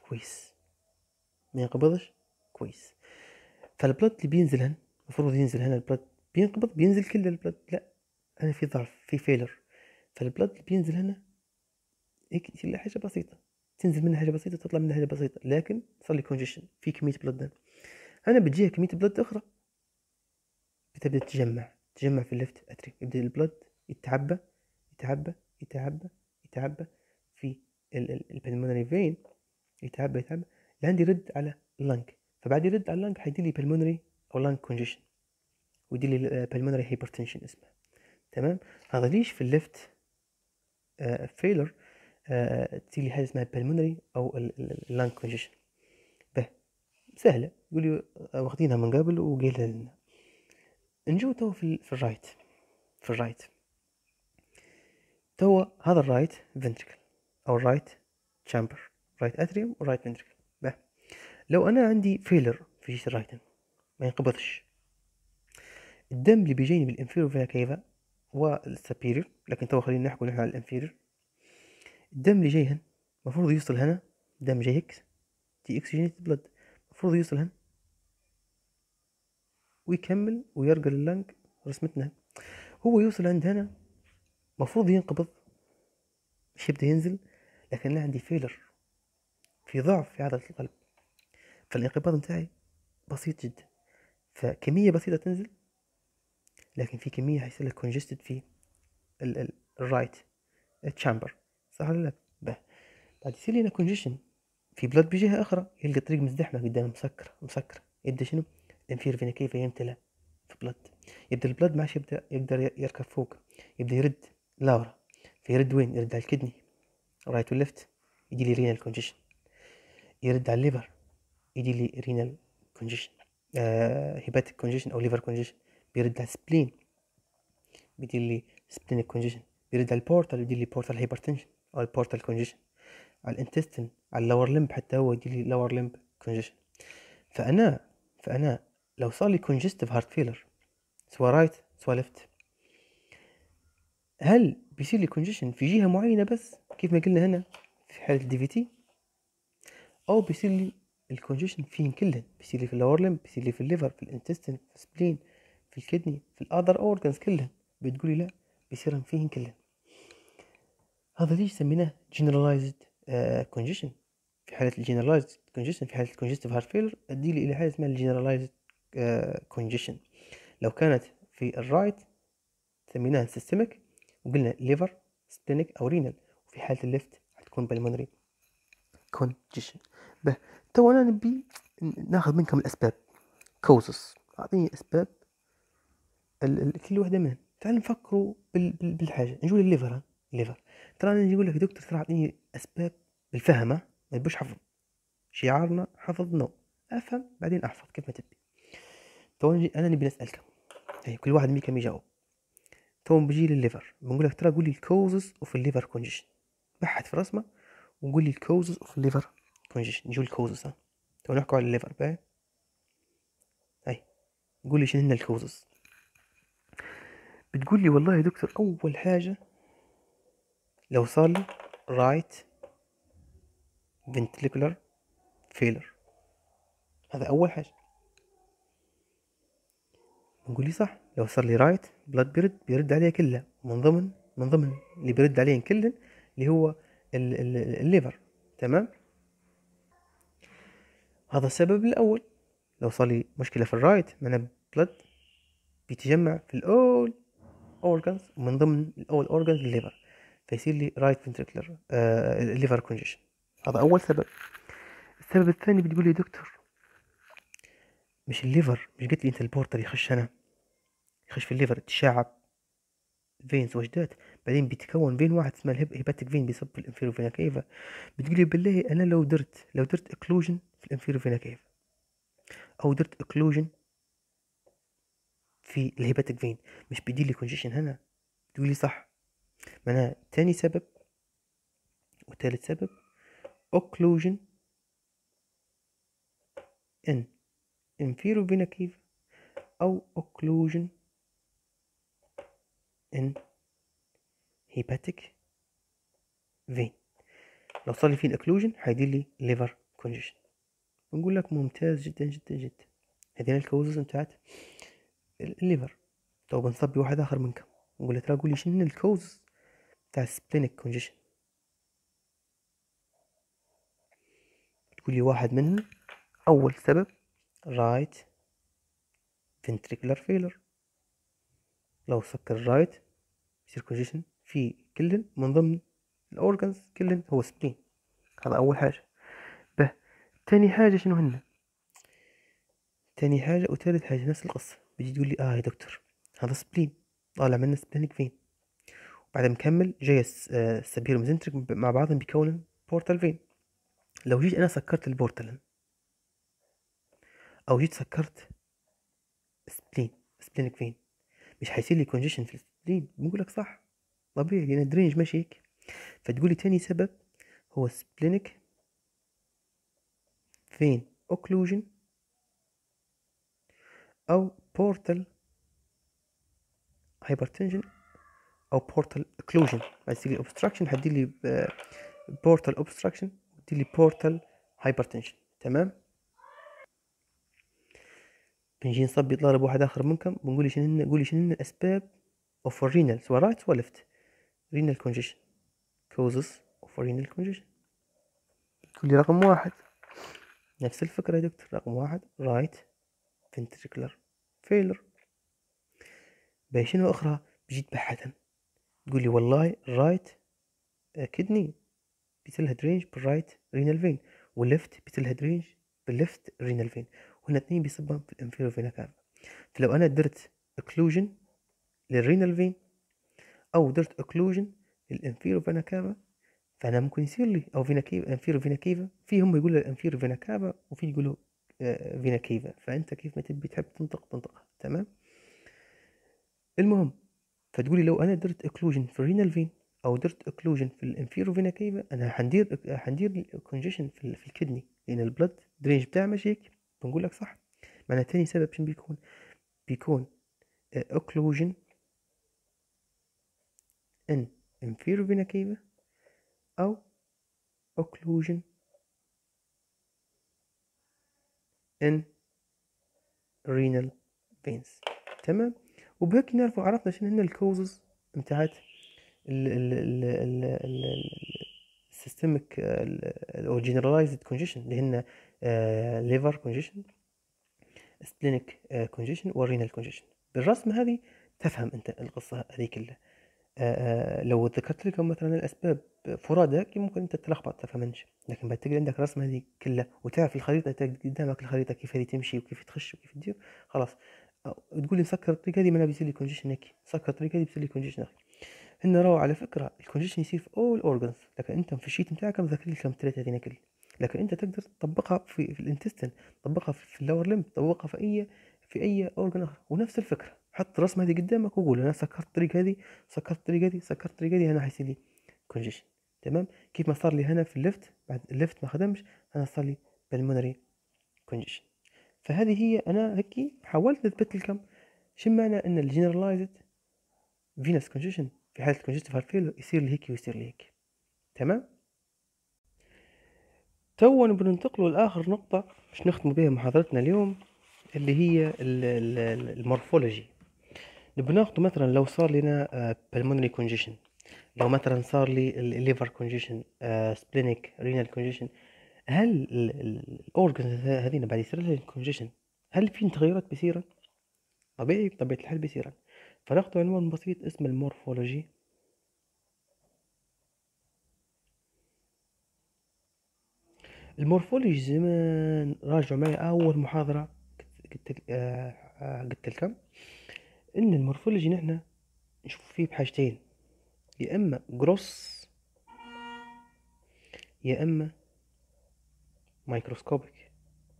كويس، فالبلد اللي بينزل هنا المفروض ينزل هنا البلد بينقبض، بينزل كل البلد. لا انا في ضعف في فيلر، فالبلد اللي بينزل هنا هيك يصير حاجه بسيطه، تنزل منها حاجه بسيطه تطلع منها حاجه بسيطه، لكن صار لي كونجيشن في كميه بلد هنا بتجيها كميه بلد اخرى بتبدا تجمع في الليفت اتري، يبدا البلد يتعبى في البلمونري فين، يتعبى لعندي يرد على اللنج، فبعد يرد على اللنج حيدي لي بلمونري او لانج كونجيشن ويدي لي pulmonary hypertension اسمه. تمام. هذا ليش في الليفت فيلر تصير لي حاجه اسمها بالمونري او اللانج كونجيشن. سهله، يقولي واخدينها من قبل وقايلها لنا. نجو تو في الرايت. في الرايت تو هذا الرايت فنتريكل او الرايت تشامبر، رايت اتريوم ورايت فنتريكل. لو انا عندي فيلر في جهه الرايت ما ينقبضش، الدم اللي بيجيني من الانفيريور فينا كيفا والسبيريور، لكن تو خلينا نحكي نحن على الانفيريور. الدم اللي جاي هنا المفروض يوصل هنا، دم جاي هيك دي اكسجينيت بلد، المفروض يوصل هنا ويكمل ويرجع لللنج رسمتنا. هو يوصل عند هنا مفروض ينقبض، مش يبدأ ينزل، لكن أنا عندي فيلر، في ضعف في عضلة القلب، فالانقباض متاعي بسيط جدا، فكمية بسيطة تنزل، لكن في كمية هيصير لك كونجستد في الرايت تشامبر، صح ولا لا؟ بعد يصير لنا كونجيشن في بلاد بجهة أخرى، يلقى الطريق مزدحمة قدامه مسكرة، يبدأ شنو؟ الانفير فينا كيف يمتلأ في بلاد، يبدأ البلاد ما عادش يقدر يركب فوق، يبدأ يرد لورا، فيرد وين؟ يرد على الكدني رايت وليفت، يجي لي رينال كونجيشن، يرد على الليفر، يجي لي رينال كونجيشن، هيباتيك كونجيشن او ليفر كونجيشن، بيرد على السبلين، بيدير لي سبلينيك كونجيشن، بيرد على البورتال، يدير لي بورتال هايبرتنشن او البورتال كونجيشن، على الانتستين، على اللور لمب، حتى هو يدير لي لور لمب كونجيشن. فانا لو صار لي كونجستيف هارت فيلر سواء رايت سواء ليفت، هل بيصير لي كونجيشن في جهه معينه بس كيف ما قلنا هنا في حاله الدي في تي، او بيصير لي الكونجيشن فيهم كلهن؟ بيصير لي في اللور لمب، بيصير لي في الليفر، في الانتستين، في السبلين، في الكدني، في الاذر اورجانز كلهن؟ بتقولي لا، بيصير فيهم كلهن. هذا ليش سميناه generalized congestion. في حالة الجنرالايزد congestion، في حالة الكونجستيف هارت فيلر ادي لي الى حاجة اسمها الجنرالايزد congestion. لو كانت في الرايت سميناها systemic وقلنا liver splenic او renal، وفي حالة الليفت هتكون pulmonary congestion. تو انا نبي ناخذ منكم الاسباب causes، اعطيني اسباب كل واحدة منهم. تعال نفكروا بالحاجة، نقول الليفر. ترى انا نجي اقول لك يا دكتور ترى اعطيني اسباب بالفهم، ما تبوش حفظ، شعارنا حفظ نو، افهم بعدين احفظ كيف ما تبي. تو انا نبي نسالك، هي كل واحد منكم يجاوب. تو بيجي للليفر بنقول لك ترى قول لي الكوزز اوف الليفر كونجيشن، بحث في رسمه وقول لي الكوزز اوف الليفر كونجيشن. نجول الكوزز، ها تو نحكوا على الليفر بقى. هاي قول لي شنو هن الكوزز. بتقول لي والله يا دكتور اول حاجه لو صار لي رايت ventricular failure، هذا اول حاجه. نقول لي صح، لو صار لي رايت بلاد بيرد عليه كله، من ضمن اللي بيرد عليه كله اللي هو الليفر، تمام. هذا السبب الاول. لو صار لي مشكله في الرايت معناه بلاد بيتجمع في الاول اورجانز، ومن ضمن الاول اورجانز الليفر، فيصير لي رايت فنتريكلر ليفر كونجيشن. هذا اول سبب. السبب الثاني بتقول لي دكتور مش الليفر، مش قلت لي انت البورتر يخش هنا، يخش في الليفر، تشعب فينز وجدات، بعدين بيتكون فين واحد اسمه الهيباتيك فين بيصب في الانفيرو فينا كيفا. بتقولي بالله انا لو درت اكلوجن في الانفيرو فينا كيفا، او درت اكلوجن في الهيباتيك فين، مش بيدي لي كونجيشن هنا؟ تقولي صح. معناها تاني سبب وثالث سبب occlusion in inferior vena cava او occlusion in hepatic vein. لو صار لي فيه الاكلوجن هيدير لي liver congestion. بنقول لك ممتاز جدا جدا جدا، هذين الكوزز بتاعت الليفر. طب بنصبي واحد اخر منكم نقول له ترى قول لي شنو الكوز بتاع السبلينيك كونجيشن. تقول لي واحد منهم اول سبب رايت ventricular failure، لو سكر الرايت يصير كونجيشن في كلن من ضمن الاورجنز كلن هو سبلين. هذا اول حاجه. تاني حاجه شنو هن؟ تاني حاجه وثالث حاجه نفس القصه، بيجي تقول لي يا دكتور هذا سبلين طالع منه سبلينيك فين، بعد ما نكمل جاي السبيرو ميزنتريك مع بعضهم بيكونوا بورتال فين. لو جيت انا سكرت البورتال او جيت سكرت سبلينك فين، مش هيصير لي كونجيشن في السبلين؟ بنقول لك صح، طبيعي لان الدرينج ماشي هيك. فتقولي تاني سبب هو سبلينك فين اوكلوجن او بورتال هايبرتنشن او بورتال اوكلوجن. عايز تيجي اوبستراكشن هدي لي بورتال اوبستراكشن، هدي لي بورتال هايبرتنشن. تمام. بنجي نصبي طالب واحد اخر منكم بنقول قولي شنو الاسباب اوف الرينال، سواء رايت سواء ليفت، رينال كونجيشن، كوزز اوف رينال كونجيشن. تقول لي رقم واحد، نفس الفكرة يا دكتور، رقم واحد رايت ventricular failure. باي شنو اخرى بجي تبحثا تقول لي والله الرايت كدني بيصيرلها درينج بالرايت رينال فين، والليفت بيصيرلها درينج بالليفت رينال فين، وهنا اثنين بيصبهم في الانفيرو فينا كافا. فلو انا درت اوكلوجن للرينال فين او درت اوكلوجن للانفيرو فينا كافا، فانا ممكن يصير لي او فينا كيفا انفيرو فينا كيفا، في هم يقولوا الانفيرو فينا كافا وفي يقولوا فينا كيفا، فانت كيف ما تبي تحب تنطق تنطقها. تمام. المهم، فتقولي لو انا درت اوكلوجن في الرينال فين او درت اوكلوجن في الانفيرو فينا كيفا، انا حندير كونجيشن في الكدني، لان البلد درينج بتاعه ماشي هيك. بنقول لك صح. معنى تاني سبب شنو بيكون اوكلوجن ان انفيرو فينا كيفا او اوكلوجن ان رينال فينز. تمام. وبهيك نعرف عرفنا شنو هن الكوزز بتاعت السيستمك او جنرالايزد كونجيشن اللي هن ليفر كونجيشن، سبلينك كونجيشن، والرينال كونجيشن. بالرسم هذه تفهم انت القصه هذه كلها. لو ذكرت لكم مثلا الاسباب فرادى ممكن انت تلخبط تفهمنش، لكن بعد تقدر عندك رسمه هذه كلها وتعرف الخريطه قدامك، الخريطه كيف هذه تمشي وكيف تخش وكيف تدير، خلاص. تقول لي سكر الطريقه هذه ما انا بيصير لي كونجيشن هيك، سكر الطريقه هذه بيصير لي كونجيشن هيك. هن روى على فكره الكونجيشن يصير في اول اورجنز، لكن انت في الشيت بتاعك مذاكر لكم ثلاثه هذين كل، لكن انت تقدر تطبقها في الانتستين، تطبقها في اللور لمب، تطبقها في اي اورجن اخر، ونفس الفكره. حط الرسمه هذه قدامك وقول انا سكرت الطريقه هذه، سكرت الطريقه هذه، سكرت الطريقه هذه، انا حيصير لي كونجيشن. تمام. كيف ما صار لي هنا في الليفت، بعد الليفت ما خدمش، انا صار لي بالمونري كونجيشن. فهذه هي، انا هيك حاولت اثبت لكم شو معنى ان الجنرالايزد فينس كونجيشن في حاله الكونجستيف هارت فيلر يصير لي هيك ويصير لي هيك. تمام. تو بننتقلوا لاخر نقطه باش نختم بها محاضرتنا اليوم، اللي هي المورفولوجي. نبي ناخذ مثلا لو صار لنا pulmonary congestion، لو مثلا صار لي الليفر كونجيشن، سبلينيك رينال كونجيشن، هل الاورجنز هذين بعد يصير لها الكونجيشن هل في تغيرات بيصير؟ طبيعي بطبيعه الحال بيصير. فناخذ عنوان بسيط اسمه المورفولوجي. المورفولوجي زمان راجعوا معي اول محاضره قلت لكم ان المورفولوجي نحن نشوف فيه بحاجتين، يا اما جروس يا اما مايكروسكوبيك.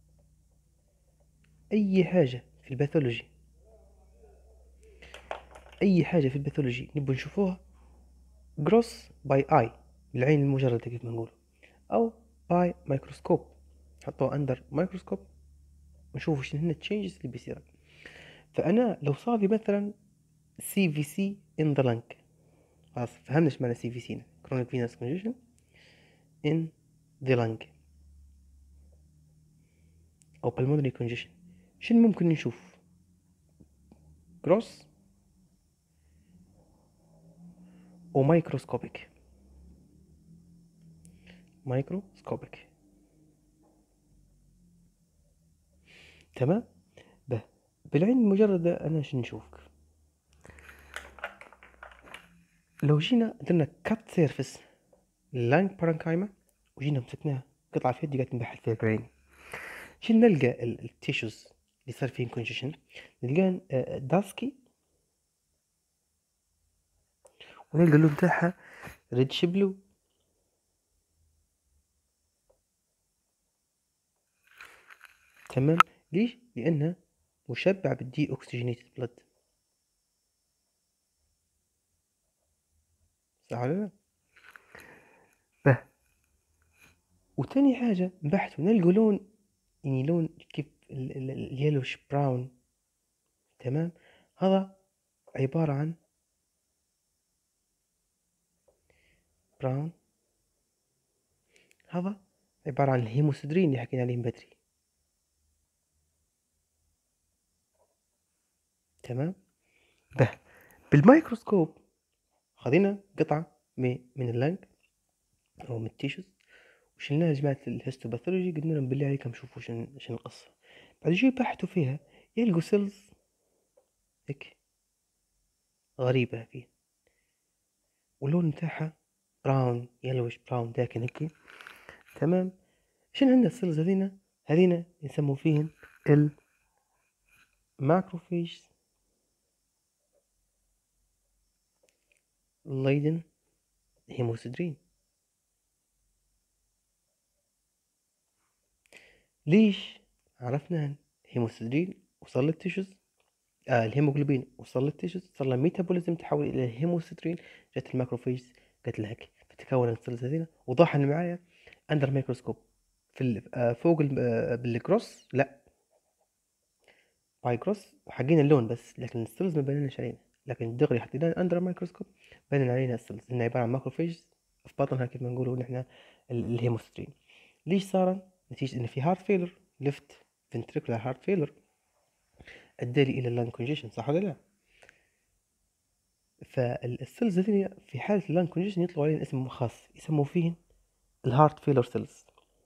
اي حاجه في الباثولوجي، اي حاجه في الباثولوجي نبغى نشوفوها جروس باي اي، بالعين المجرده كيف ما نقول، او باي مايكروسكوب، نحطوه اندر مايكروسكوب ونشوفوا شنو هن التشينجز اللي بيصير. فانا لو صار لي مثلا سي في سي ان ذا لنج، خلاص فهمنا ايش معنى سي في سي، كرونيك فينس كونجيشن ان ذا لنج او pulmonary congestion، شنو ممكن نشوف؟ جروس ومايكروسكوبيك. مايكروسكوبيك. تمام. به بالعين المجردة انا شنو نشوفك؟ لو جينا درنا كات سيرفيس لانج بارانكايما وجينا مسكناها قطعة في يدي قاعد نبحث فيها بعيني، شنو نلقى التيشوز اللي صار فيهم كونجيشن؟ نلقى داسكي ونلقى اللون تاعها ريدش بلو. تمام. ليش؟ لأنها مشبع بالدي أكسجينيتد بلد، صح ولا لا؟ به. وتاني حاجة بحثوا نلقوا لون، يعني لون كيف اليلوش براون. تمام. هذا عبارة عن براون، هذا عبارة عن الهيموسيدرين اللي حكينا عليه من بدري. تمام. به. بالميكروسكوب خذينا قطعة من اللنج أو من التيشوز، وشلناها جماعة الهيستوباثولوجي، قلنا لهم بالله عليكم شوفوا شنو القصة. بعد يجي بحثوا فيها يلقوا سيلز هيك غريبة فيه، واللون بتاعها براون، يلوش براون داكن هيك. تمام. شنو عندنا السيلز هذينا يسموا فيهن الماكروفيج لايدن هيموسيدرين. ليش عرفنا هيموسيدرين وصل للتيشوز، الهيموغلوبين وصل للتيشوز، صار له ميتابوليزم تحول الى الهيموسيدرين، جت الماكروفيج قالت لها هيك فتكون السيلز هذينا. وضحن معايا اندر ميكروسكوب في فوق بالكروس لا باي كروس حقين اللون بس، لكن السيلز ما بينناش علينا، لكن دغري حطينا اندر ميكروسكوب بين علينا السيلز انها عباره عن ماكروفيج في بطنها كيف ما نقولوا نحن الهيموسيدرين. ليش صار؟ نتيجه ان في هارت فيلر، ليفت فنتريكولار هارت فيلر ادى لي الى اللانج كونجيشن، صح ولا لا؟ فالسيلز هذي في حالة اللانج كونجيشن يطلقوا عليهم اسم خاص يسموا فيه الهارت فيلر سيلز.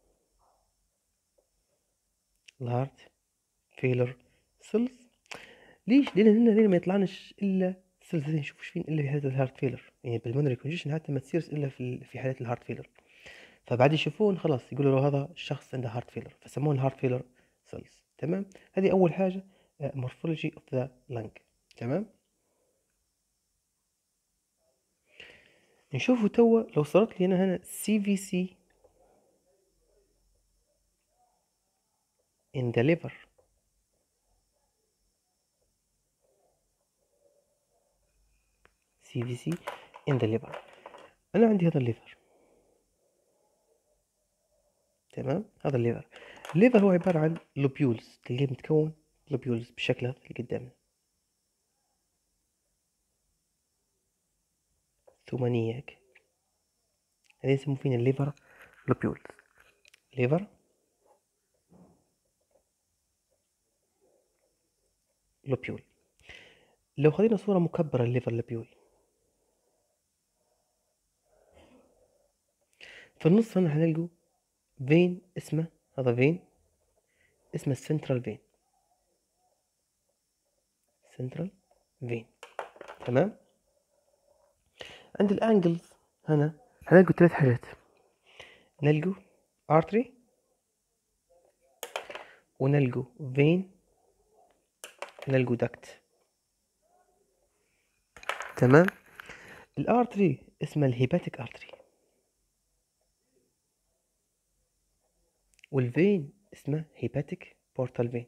الهارت فيلر سيلز. ليش؟ لأن هنا ما يطلعناش إلا السيلز هذي نشوفوش فين إلا في حالة الهارت فيلر، يعني بالمونري كونجيشن حتى ما تصيرش إلا في حالة الهارت فيلر. فبعد يشوفون خلاص يقولوا له هذا الشخص عنده هارت فيلر، فسموه الهارت فيلر سيلز. تمام. هذه أول حاجة morphology of the lung. تمام. نشوفوا توا لو صارت لي هنا CVC in the liver. CVC in the liver. أنا عندي هذا الليفر. تمام. هذا الليفر هو عبارة عن لوبيولز، تلقيه متكون لوبيولز بالشكل هذا اللي قدامنا، ثمانية هيك. هذه يسموا فينا الليفر لوبيولز. ليفر لوبيول. لو خذينا صورة مكبرة الليفر لوبيول، في النص هنا هنلقوا فين اسمه، هذا فين اسمه السنترال فين. سنترال فين. تمام. عند الانجلز هنا هنلقوا ثلاث حاجات، نلقوا ارتري ونلقوا فين ونلقوا دكت. تمام. الارتري اسمه الهيباتيك ارتري، والفين اسمه هيباتيك بورتال فين،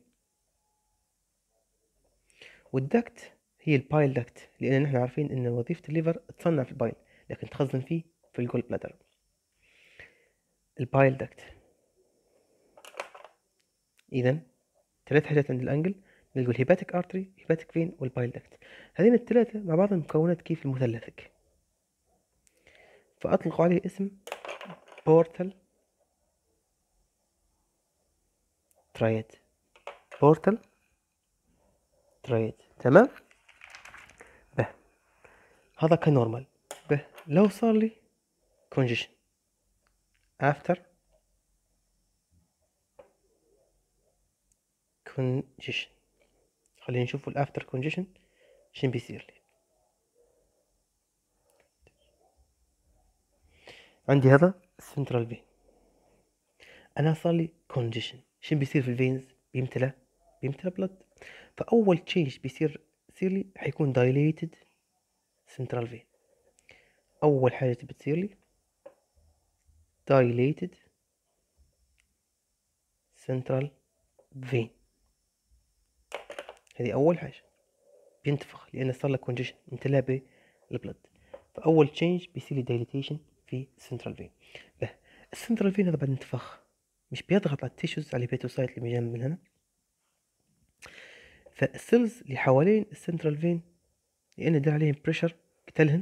والدكت هي البايل دكت، لان نحن عارفين ان وظيفة الليفر تصنع في البايل لكن تخزن فيه في الجول بلادر. البايل دكت. اذا ثلاث حاجات عند الانجل، نلقوا الهيباتيك ارتري، هيباتيك فين، والبايل دكت. هذين الثلاثة مع بعض مكونات كيف المثلثك، فاطلقوا عليه اسم بورتال ترايد. بورتال ترايد. تمام. به. هذا كنورمال. به. لو صار لي congestion after congestion، خلينا نشوف الافتر congestion شنو بيصير لي. عندي هذا السنترال فين، انا صار لي congestion، شنو بيصير في الفينز؟ بيمتلى بلد. فاول تشينج بيصير لي حيكون dilated central vein. اول حاجه تبي تصير لي dilated central vein. هذه اول حاجه، بينتفخ لان صار له كونجيشن، امتلاء بالبلد. فاول تشينج بيصير لي دايليتيشن في السنترال فين. السنترال فين هذا بعد انتفاخ مش بيضغط على التيشوز، على الهيباتوسايت اللي جنب من هنا. فالسيلز اللي حوالين السنترال فين لان دار عليهم بريشر قتلهن،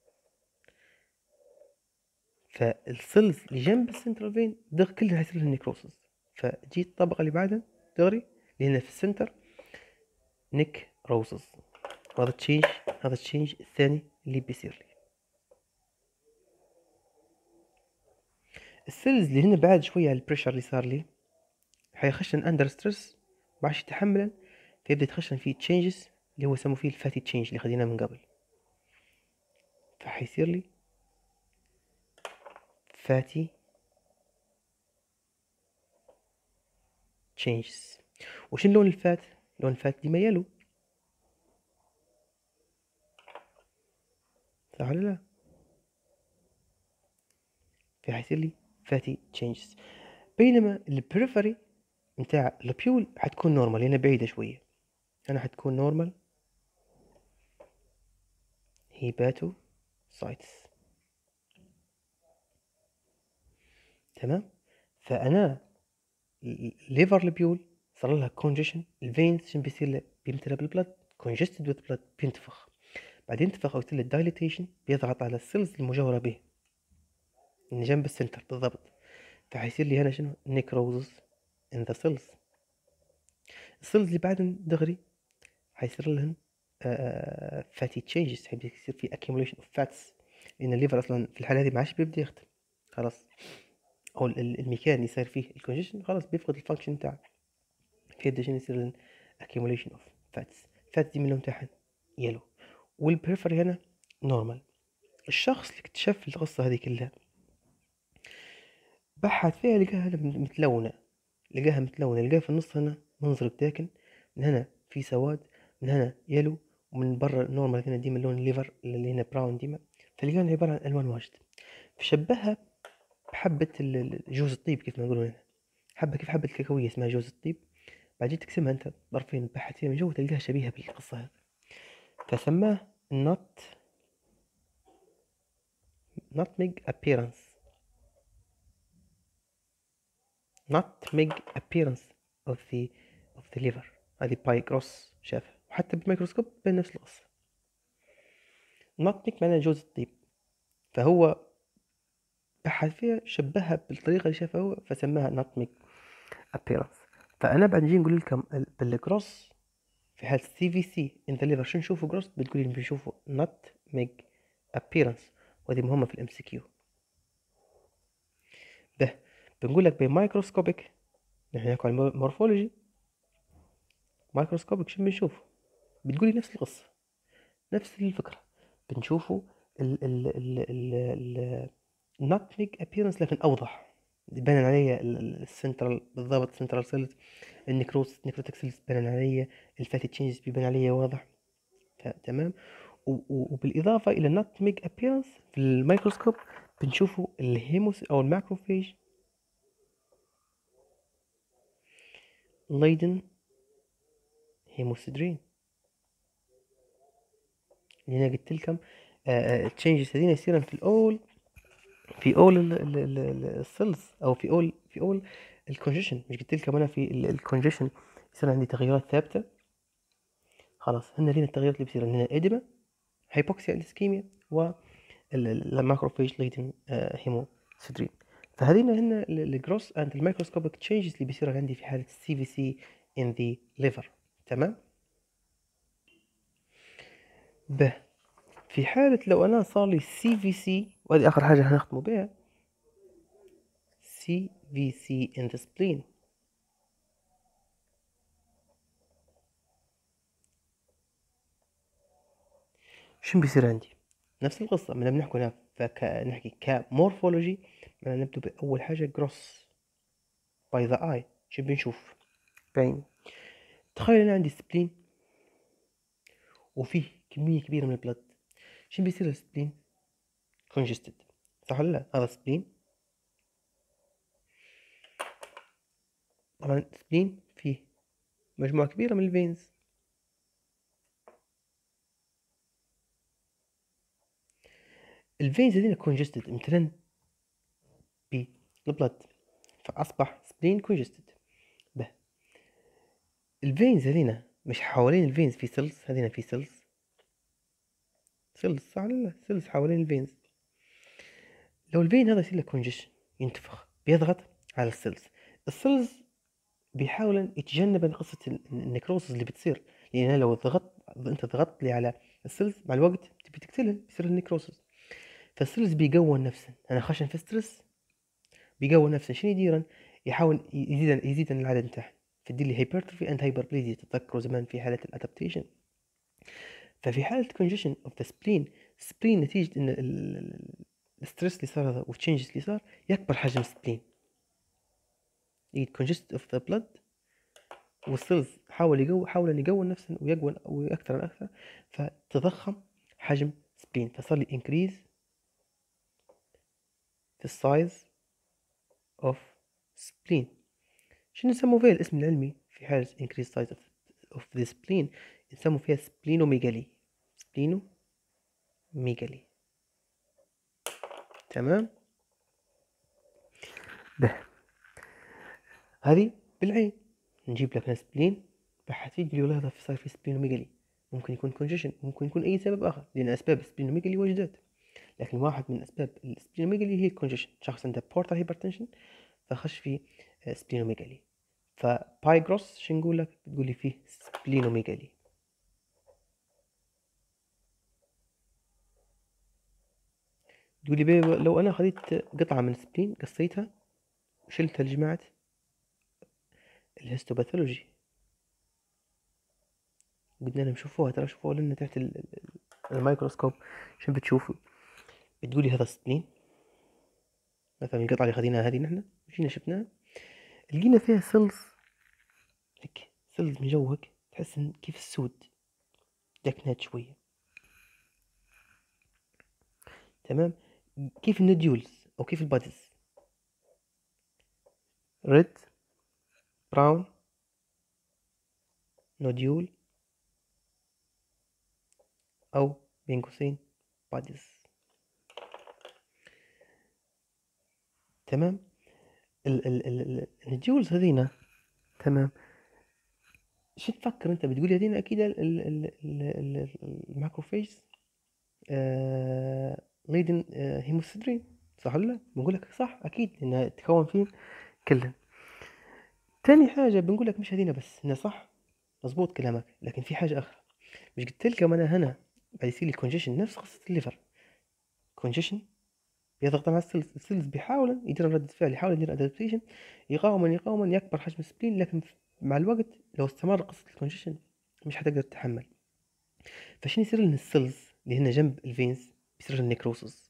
فالسيلز اللي جنب السنترال فين كلها هيصير لها نيكروسس. فجيت الطبقه اللي بعدها دغري اللي هنا في السنتر نيك روسس. هذا التشينج الثاني اللي بيصير لي. السيلز اللي هنا بعد شويه على البريشر اللي صار لي حيخشن اندر ستريس، ما عادش يتحملن، فيبدا يتخشن فيه تشينجز اللي هو يسموه فيه الفاتي تشينج اللي خديناه من قبل. فحيصير لي فاتي تشينجز. وشن لون الفات؟ لون الفات ديما يلو، صح ولا لا؟ فحيصير لي فاتي تشينجز. بينما البريفري نتاع البيول حتكون نورمال لأنها بعيدة شوية. هنا حتكون نورمال هيباتو سايتس. تمام. فأنا الليفر البيول صار لها كونجيشن، الفينز شنو بيصير له؟ بيمتلى بالبلد، كونجستد وذ بلد، بينتفخ. بعدين ينتفخ او يصير له دايليتيشن، بيضغط على السيلز المجاورة به من جنب السنتر بالضبط. فحيصير لي هنا شنو؟ نيكروزس ان ذا سيلز. السيلز اللي بعدهم دغري حيصير لهم فاتي تشينجز، حيبدا يصير في accumulation of fats، لان الليفر اصلا في الحاله هذه ما عادش بيبدا يخدم خلاص، او المكان اللي صاير فيه الكونجيشن خلاص بيفقد الفانكشن تاعه، فيبدا شنو يصير لهم accumulation of fats. fats دي من لون تاعها يلو، والبريفري هنا نورمال. الشخص اللي اكتشف القصه هذه كلها بحث فيها لقاها متلونه، لقاها في النص هنا منظر بتاكن، من هنا في سواد، من هنا يلو، ومن برا نورمال هنا ديما لون الليفر اللي هنا براون ديما. فلقاها عبارة عن ألوان واجد. فشبهها بحبة جوز الطيب كيف ما يقولون هنا، كيف حبة الكاكاوية اسمها جوز الطيب، بعدين تقسمها انت طرفين تبحث فيها من جوا تلقاها شبيهة بالقصة هذه. فسماه nutmeg appearance of the liver. هذه باي جروس شافها، وحتى بالميكروسكوب بين نفس القصة. nutmeg معناه جوز الطيب، فهو بحث فيها شبهها بالطريقة اللي شافها هو فسماها nutmeg appearance. فأنا بعد نجي نقول لكم بالجروس في حالة CVC in the liver شو نشوفوا جروس؟ بتقولي بنشوفوا nutmeg appearance، وهذه مهمة في الMCQ. ده بنقول لك بمايكروسكوبيك، نحن نحكي عن مورفولوجي، مايكروسكوبيك شو بنشوفه؟ بتقولي نفس القصة، نفس الفكرة، بنشوفوا ال nutmeg appearance لكن أوضح، يبان عليه السنترال بالضبط، سنترال سيلز، النيكروتيك سيلز بيبان عليه، الفاتي تشينجز بيبان عليه واضح. تمام. وبالإضافة إلى النutmeg appearance في الميكروسكوب بنشوفوا الهيموس أو الماكروفيج laden هيموسيدرين، اللي أنا قلت لكم التشينجز هذين يصيرن في اول السيلز، او في اول الكونجيشن. مش قلت لكم انا في الكونجيشن يصير عندي تغيرات ثابته؟ خلاص هنا لين التغيرات اللي بتصير هنا اديما، هايبوكسيا، اسكيميا، والماكروفيج ليدن هيموسيدرين. فهذين هنا الجروس اند الميكروسكوبيك تشينجز اللي بيصير عندي في حاله السي في سي ان ذا ليفر. تمام. في حالة لو أنا صار لي CVC، وهذه آخر حاجة هنختموا بها، CVC in the spleen. شنو بيصير عندي؟ نفس القصة من بنحكي هنا، نحكي كمورفولوجي، نبدو بأول حاجة gross by the eye. شو بنشوف؟ بعين. تخيل أنا عندي سبلين وفيه كمية كبيرة من البلد. شنو بيصير للسبلين؟ congested، صح ولا لا؟ هذا سبلين. طبعا سبلين فيه مجموعة كبيرة من الفينز. الفينز هذين congested امتلأن بالبلد، فأصبح سبلين congested. به الفينز هذين مش حوالين الفينز في سيلز، هذين في سيلز صح ولا لا؟ سيلز حوالين الفينز. لو الفين هذا يصير له congestion، ينتفخ، بيضغط على السيلز بيحاول يتجنب قصة النكروسس اللي بتصير، لأن لو أنت ضغطت لي على السيلز مع الوقت تبي تقتلها، يصير النكروسس. فالسيلز بيقوى نفسه، أنا خشن في ستريس بيقوى نفسه، شنو يديرن؟ يحاول يزيد العدد نتاعهم، فدير لي هايبرتروفي اند هايبربليزيا. تتذكروا زمان في حالة الادابتيشن. ففي حالة congestion of the spleen نتيجة ان الستريس اللي صار هذا والتشينجز اللي صار يكبر حجم السبلين، congested of the blood، والسيلز حاول ان يقوي نفسه ويقوي اكثر واكثر، فتضخم حجم سبلين، فصار لي increase في السايز of spleen. شنو نسمو فيها الاسم العلمي في حالة increase size of the spleen؟ نسمو فيها سبلينوميجالي. سبلينوميجالي، تمام. به هذه بالعين نجيب لك سبلين بحثي تقولي والله هذا صار في سبلينوميجالي، ممكن يكون congestion، ممكن يكون اي سبب اخر، لان اسباب السبلينوميجالي وجدت، لكن واحد من اسباب السبلينوميجالي هي congestion. شخص عنده بورتال هايبرتنشن فخش في سبلينوميجالي. فبايجروس شو نقول لك؟ تقول لي فيه سبلينوميجالي. تقول لي لو انا خذيت قطعه من سبلين قصيتها وشلتها لجماعه الهيستوباثولوجي، قلنا لهم شوفوها، ترى شوفوها لنا تحت الميكروسكوب، شو بتشوفوا؟ بتقولي هذا سبلين مثلا. القطعه اللي خذيناها هذه نحن جينا شفناها، لقينا فيها سيلز هيك، سيلز من جوا هيك، تحس ان كيف السود دكنات شويه، تمام. كيف النوديولز او كيف البادز؟ ريد براون نوديول او بين قوسين بادز، تمام. النوديولز هذينا، تمام. شو تفكر انت؟ بتقولي هذينا اكيد الماكروفيجز ليدن هيموستدرين، صح ولا لا؟ بنقول لك صح اكيد انها تكون فيه كلها. تاني حاجه بنقول لك مش هذينا بس، انها صح مظبوط كلامك، لكن في حاجه اخرى. مش قلت لكم انا هنا بعد يصير لي كونجيشن نفس قصه الليفر؟ كونجيشن يضغط على السيلز بيحاول يدير ردة فعل، يحاول يدير ادابتيشن، يقاوم يكبر حجم السبلين، لكن مع الوقت لو استمر قصة الكونجيشن مش حتقدر تتحمل. فشنو يصير لنا السيلز اللي هنا جنب الفينز؟ بيصير لهم نيكروسس،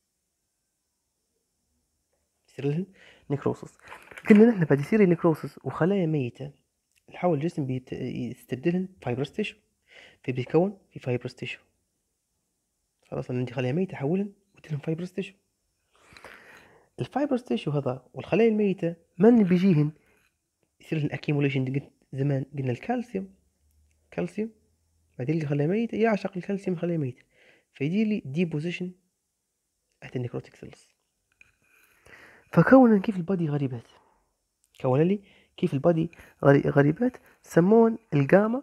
قلنا نحن بعد يصير نيكروسس وخلايا ميتة، نحاول الجسم يستبدلهم فايبرس تيشو، فبيتكون في فايبرس تيشو. خلاص انا عندي خلايا ميتة حولهم قلت لهم فايبرس تيشو. الفايبرس تيشو هذا والخلايا الميتة من بيجيهن يصير لهم اكيموليشن؟ زمان قلنا كالسيوم بعدين يلقى خلايا ميتة يعشق الكالسيوم خلايا ميتة، فيدير لي ديبوزيشن at النيكروتيك سيلز. فكونا كيف البادي غريبات، كون لي كيف البادي غريبات، سمون الجاما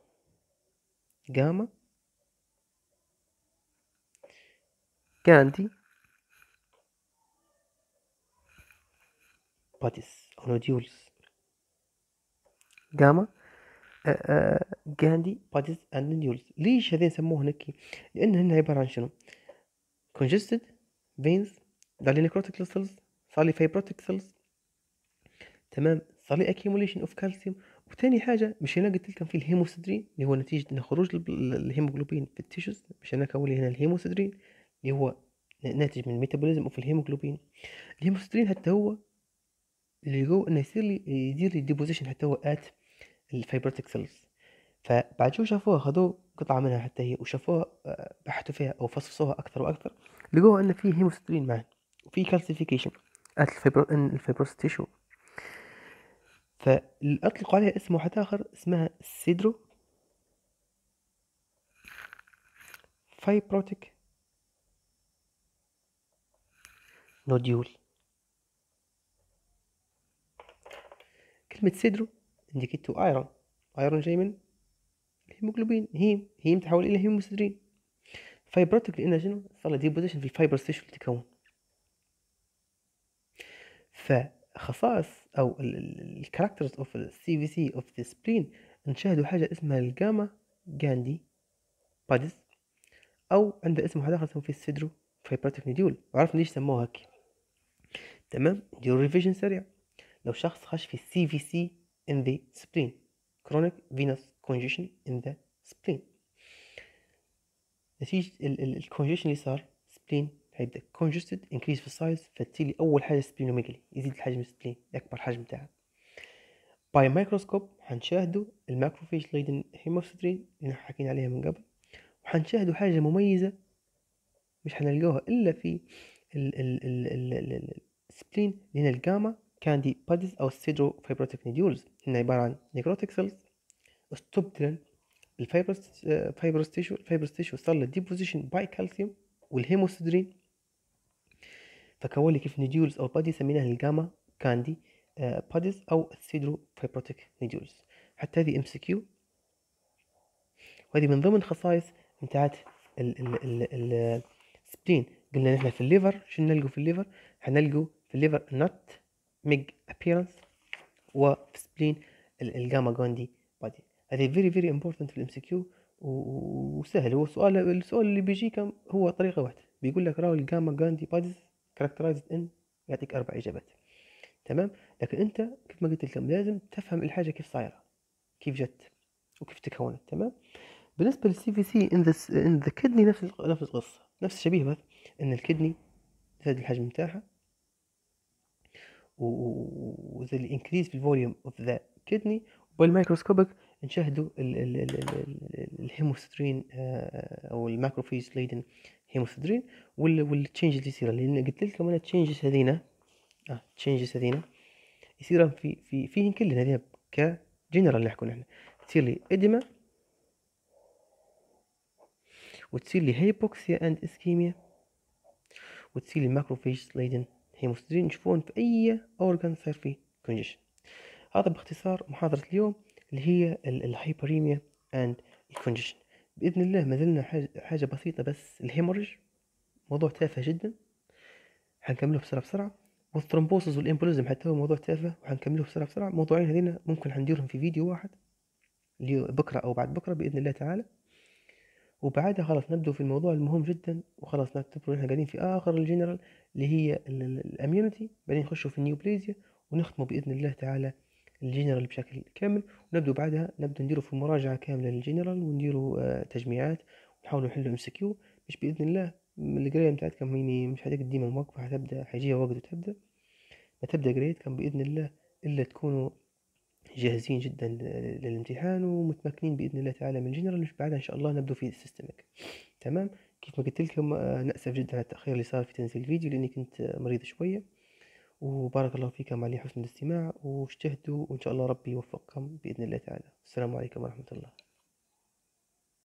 جاندي باديز او نوديولز. جاما جاندي باديز اند نوديولز. ليش هذين سموه هيك؟ لان هن عباره عن شنو؟ congested veins، صار لي نيكروتيك سيلز، صار لي فايبروتيك سيلز، تمام. صار لي accumulation of calcium. وثاني حاجه مش هنا قلت لكم في الهيموسيدرين اللي هو نتيجه ان خروج الهيموجلوبين في التيشوز، مش انا كون لي هنا الهيموسيدرين اللي هو ناتج من الميتابوليزم اوف الهيموجلوبين. الهيموسيدرين حتى هو اللي يقول انه يدير لي ديبوزيشن حتى هو ات الفايبروتيك سيلز. فبعد شو شافوها، خذوا قطعه منها حتى هي وشافوها، بحثوا فيها او فصصوها اكثر واكثر، لقوها ان في هيموسترين معا وفي كالسيفيكيشن الفيبروس تيشو، فاطلقوا عليها اسم واحد اخر اسمها سيدرو فايبروتيك نوديول. كلمة سيدرو indicate to iron. ايرون جاي من الهيموجلوبين، هيم تحول الى هيموسترين. فايبروتيك لانها شنو؟ صار لها ديبوزيشن في الفايبرس تيشو اللي تكون. فخصائص او الكاركترز اوف السي في سي اوف ذا سبلين نشاهدوا حاجه اسمها الجاما جاندي بادز، او عنده اسم واحد اخر اسمه في السيدرو فايبروتيك نوديول. وعرفنا ليش سموه هيك. تمام، نديرو ريفيجن سريع. لو شخص خش في السي في سي in the spleen chronic venous congestion in the spleen، نتيجة الكونجيشن اللي صار سبلين هيبدأ congested increase في السايز، فتيلي أول حاجة سبلينوميجالي، يزيد الحجم السبلين يكبر الحجم بتاعه. باي مايكروسكوب حنشاهدوا الماكروفيج ليدن هيموسترين اللي حكينا عليها من قبل، وحنشاهدوا حاجة مميزة مش حنلقوها إلا في السبلين، لأن الجاما كاندي بادز أو السيدرو فايبروتيك نيديولز هن عبارة عن نيكروتيك سيلز استبدلا الفايبروس تيشو صار له ديبوزيشن باي كالسيوم والهيموسترين، فكون لي كيف نيديولز او بادي سميناها الجاما كاندي باديز او السيدرو فايبروتيك نيديولز. حتى هذه ام سي كيو، وهذه من ضمن خصائص بتاعت السبلين. قلنا نحن في الليفر شو نلقوا في الليفر؟ حنلقوا في الليفر نوت ميج ابييرنس، وفي سبلين الجاما جاندي بادي. هذه very important في الام سي كيو، وسهل. هو السؤال اللي بيجيك هو طريقة واحدة، بيقول لك راو الجاما جاندي باديز characterized in، يعطيك 4 إجابات. تمام، لكن أنت كيف ما قلت لكم لازم تفهم الحاجة كيف صايرة، كيف جت وكيف تكونت. تمام. بالنسبة للسي في سي in the kidney نفس القصة، نفس شبيه، بس إن الكدني زاد الحجم بتاعها وذا الانكريز في الفوليوم اوف ذا كدني. بالميكروسكوبك نشاهدوا الهيموسترين او الماكروفيج ليدن هيموسترين والتشينجز اللي يصير، لان قلت لكم انا التشينجز هذينا يصير فيهن كلهن هذين كجنرال اللي نحكوا نحن. تصير لي اديما، وتصير لي هيبوكسيا اند اسكيميا، وتصير لي ماكروفيج ليدن هيموسترين. نشوفون في اي اورجان صار فيه كونجيشن. هذا باختصار محاضرة اليوم اللي هي الهايبريميا اند الكونجيشن. بإذن الله ما زلنا حاجة بسيطة بس، الهيموريج موضوع تافه جدا حنكمله بسرعة، والثرومبوسز والإمبوليزم حتى هو موضوع تافه وحنكمله بسرعة. موضوعين هذين ممكن حنديرهم في فيديو واحد اللي بكرة أو بعد بكرة بإذن الله تعالى، وبعدها خلاص نبدأ في الموضوع المهم جدا، وخلاص نعتبر إحنا قاعدين في آخر الجنرال اللي هي الاميونيتي، بعدين نخشوا في النيوبليزيا ونختموا بإذن الله تعالى الجنرال بشكل كامل. ونبدأ بعدها نديروا في مراجعة كاملة للجنرال، ونديروا تجميعات، ونحاولوا نحلوا ام سي كيو. مش بإذن الله القراية بتاعتكم هيني مش هتقعد ديما موقفة، هتبدأ حيجيها وقت وتبدأ، ما تبدأ قرايتكم بإذن الله إلا تكونوا جاهزين جدا للامتحان ومتمكنين بإذن الله تعالى من الجنرال. مش بعدها إن شاء الله نبدأ في السيستمك. تمام. كيف ما قلت لكم نأسف جدا على التأخير اللي صار في تنزيل الفيديو لأني كنت مريض شوية، وبارك الله فيكم على حسن الاستماع، واجتهدوا وإن شاء الله ربي يوفقكم بإذن الله تعالى. السلام عليكم ورحمة الله.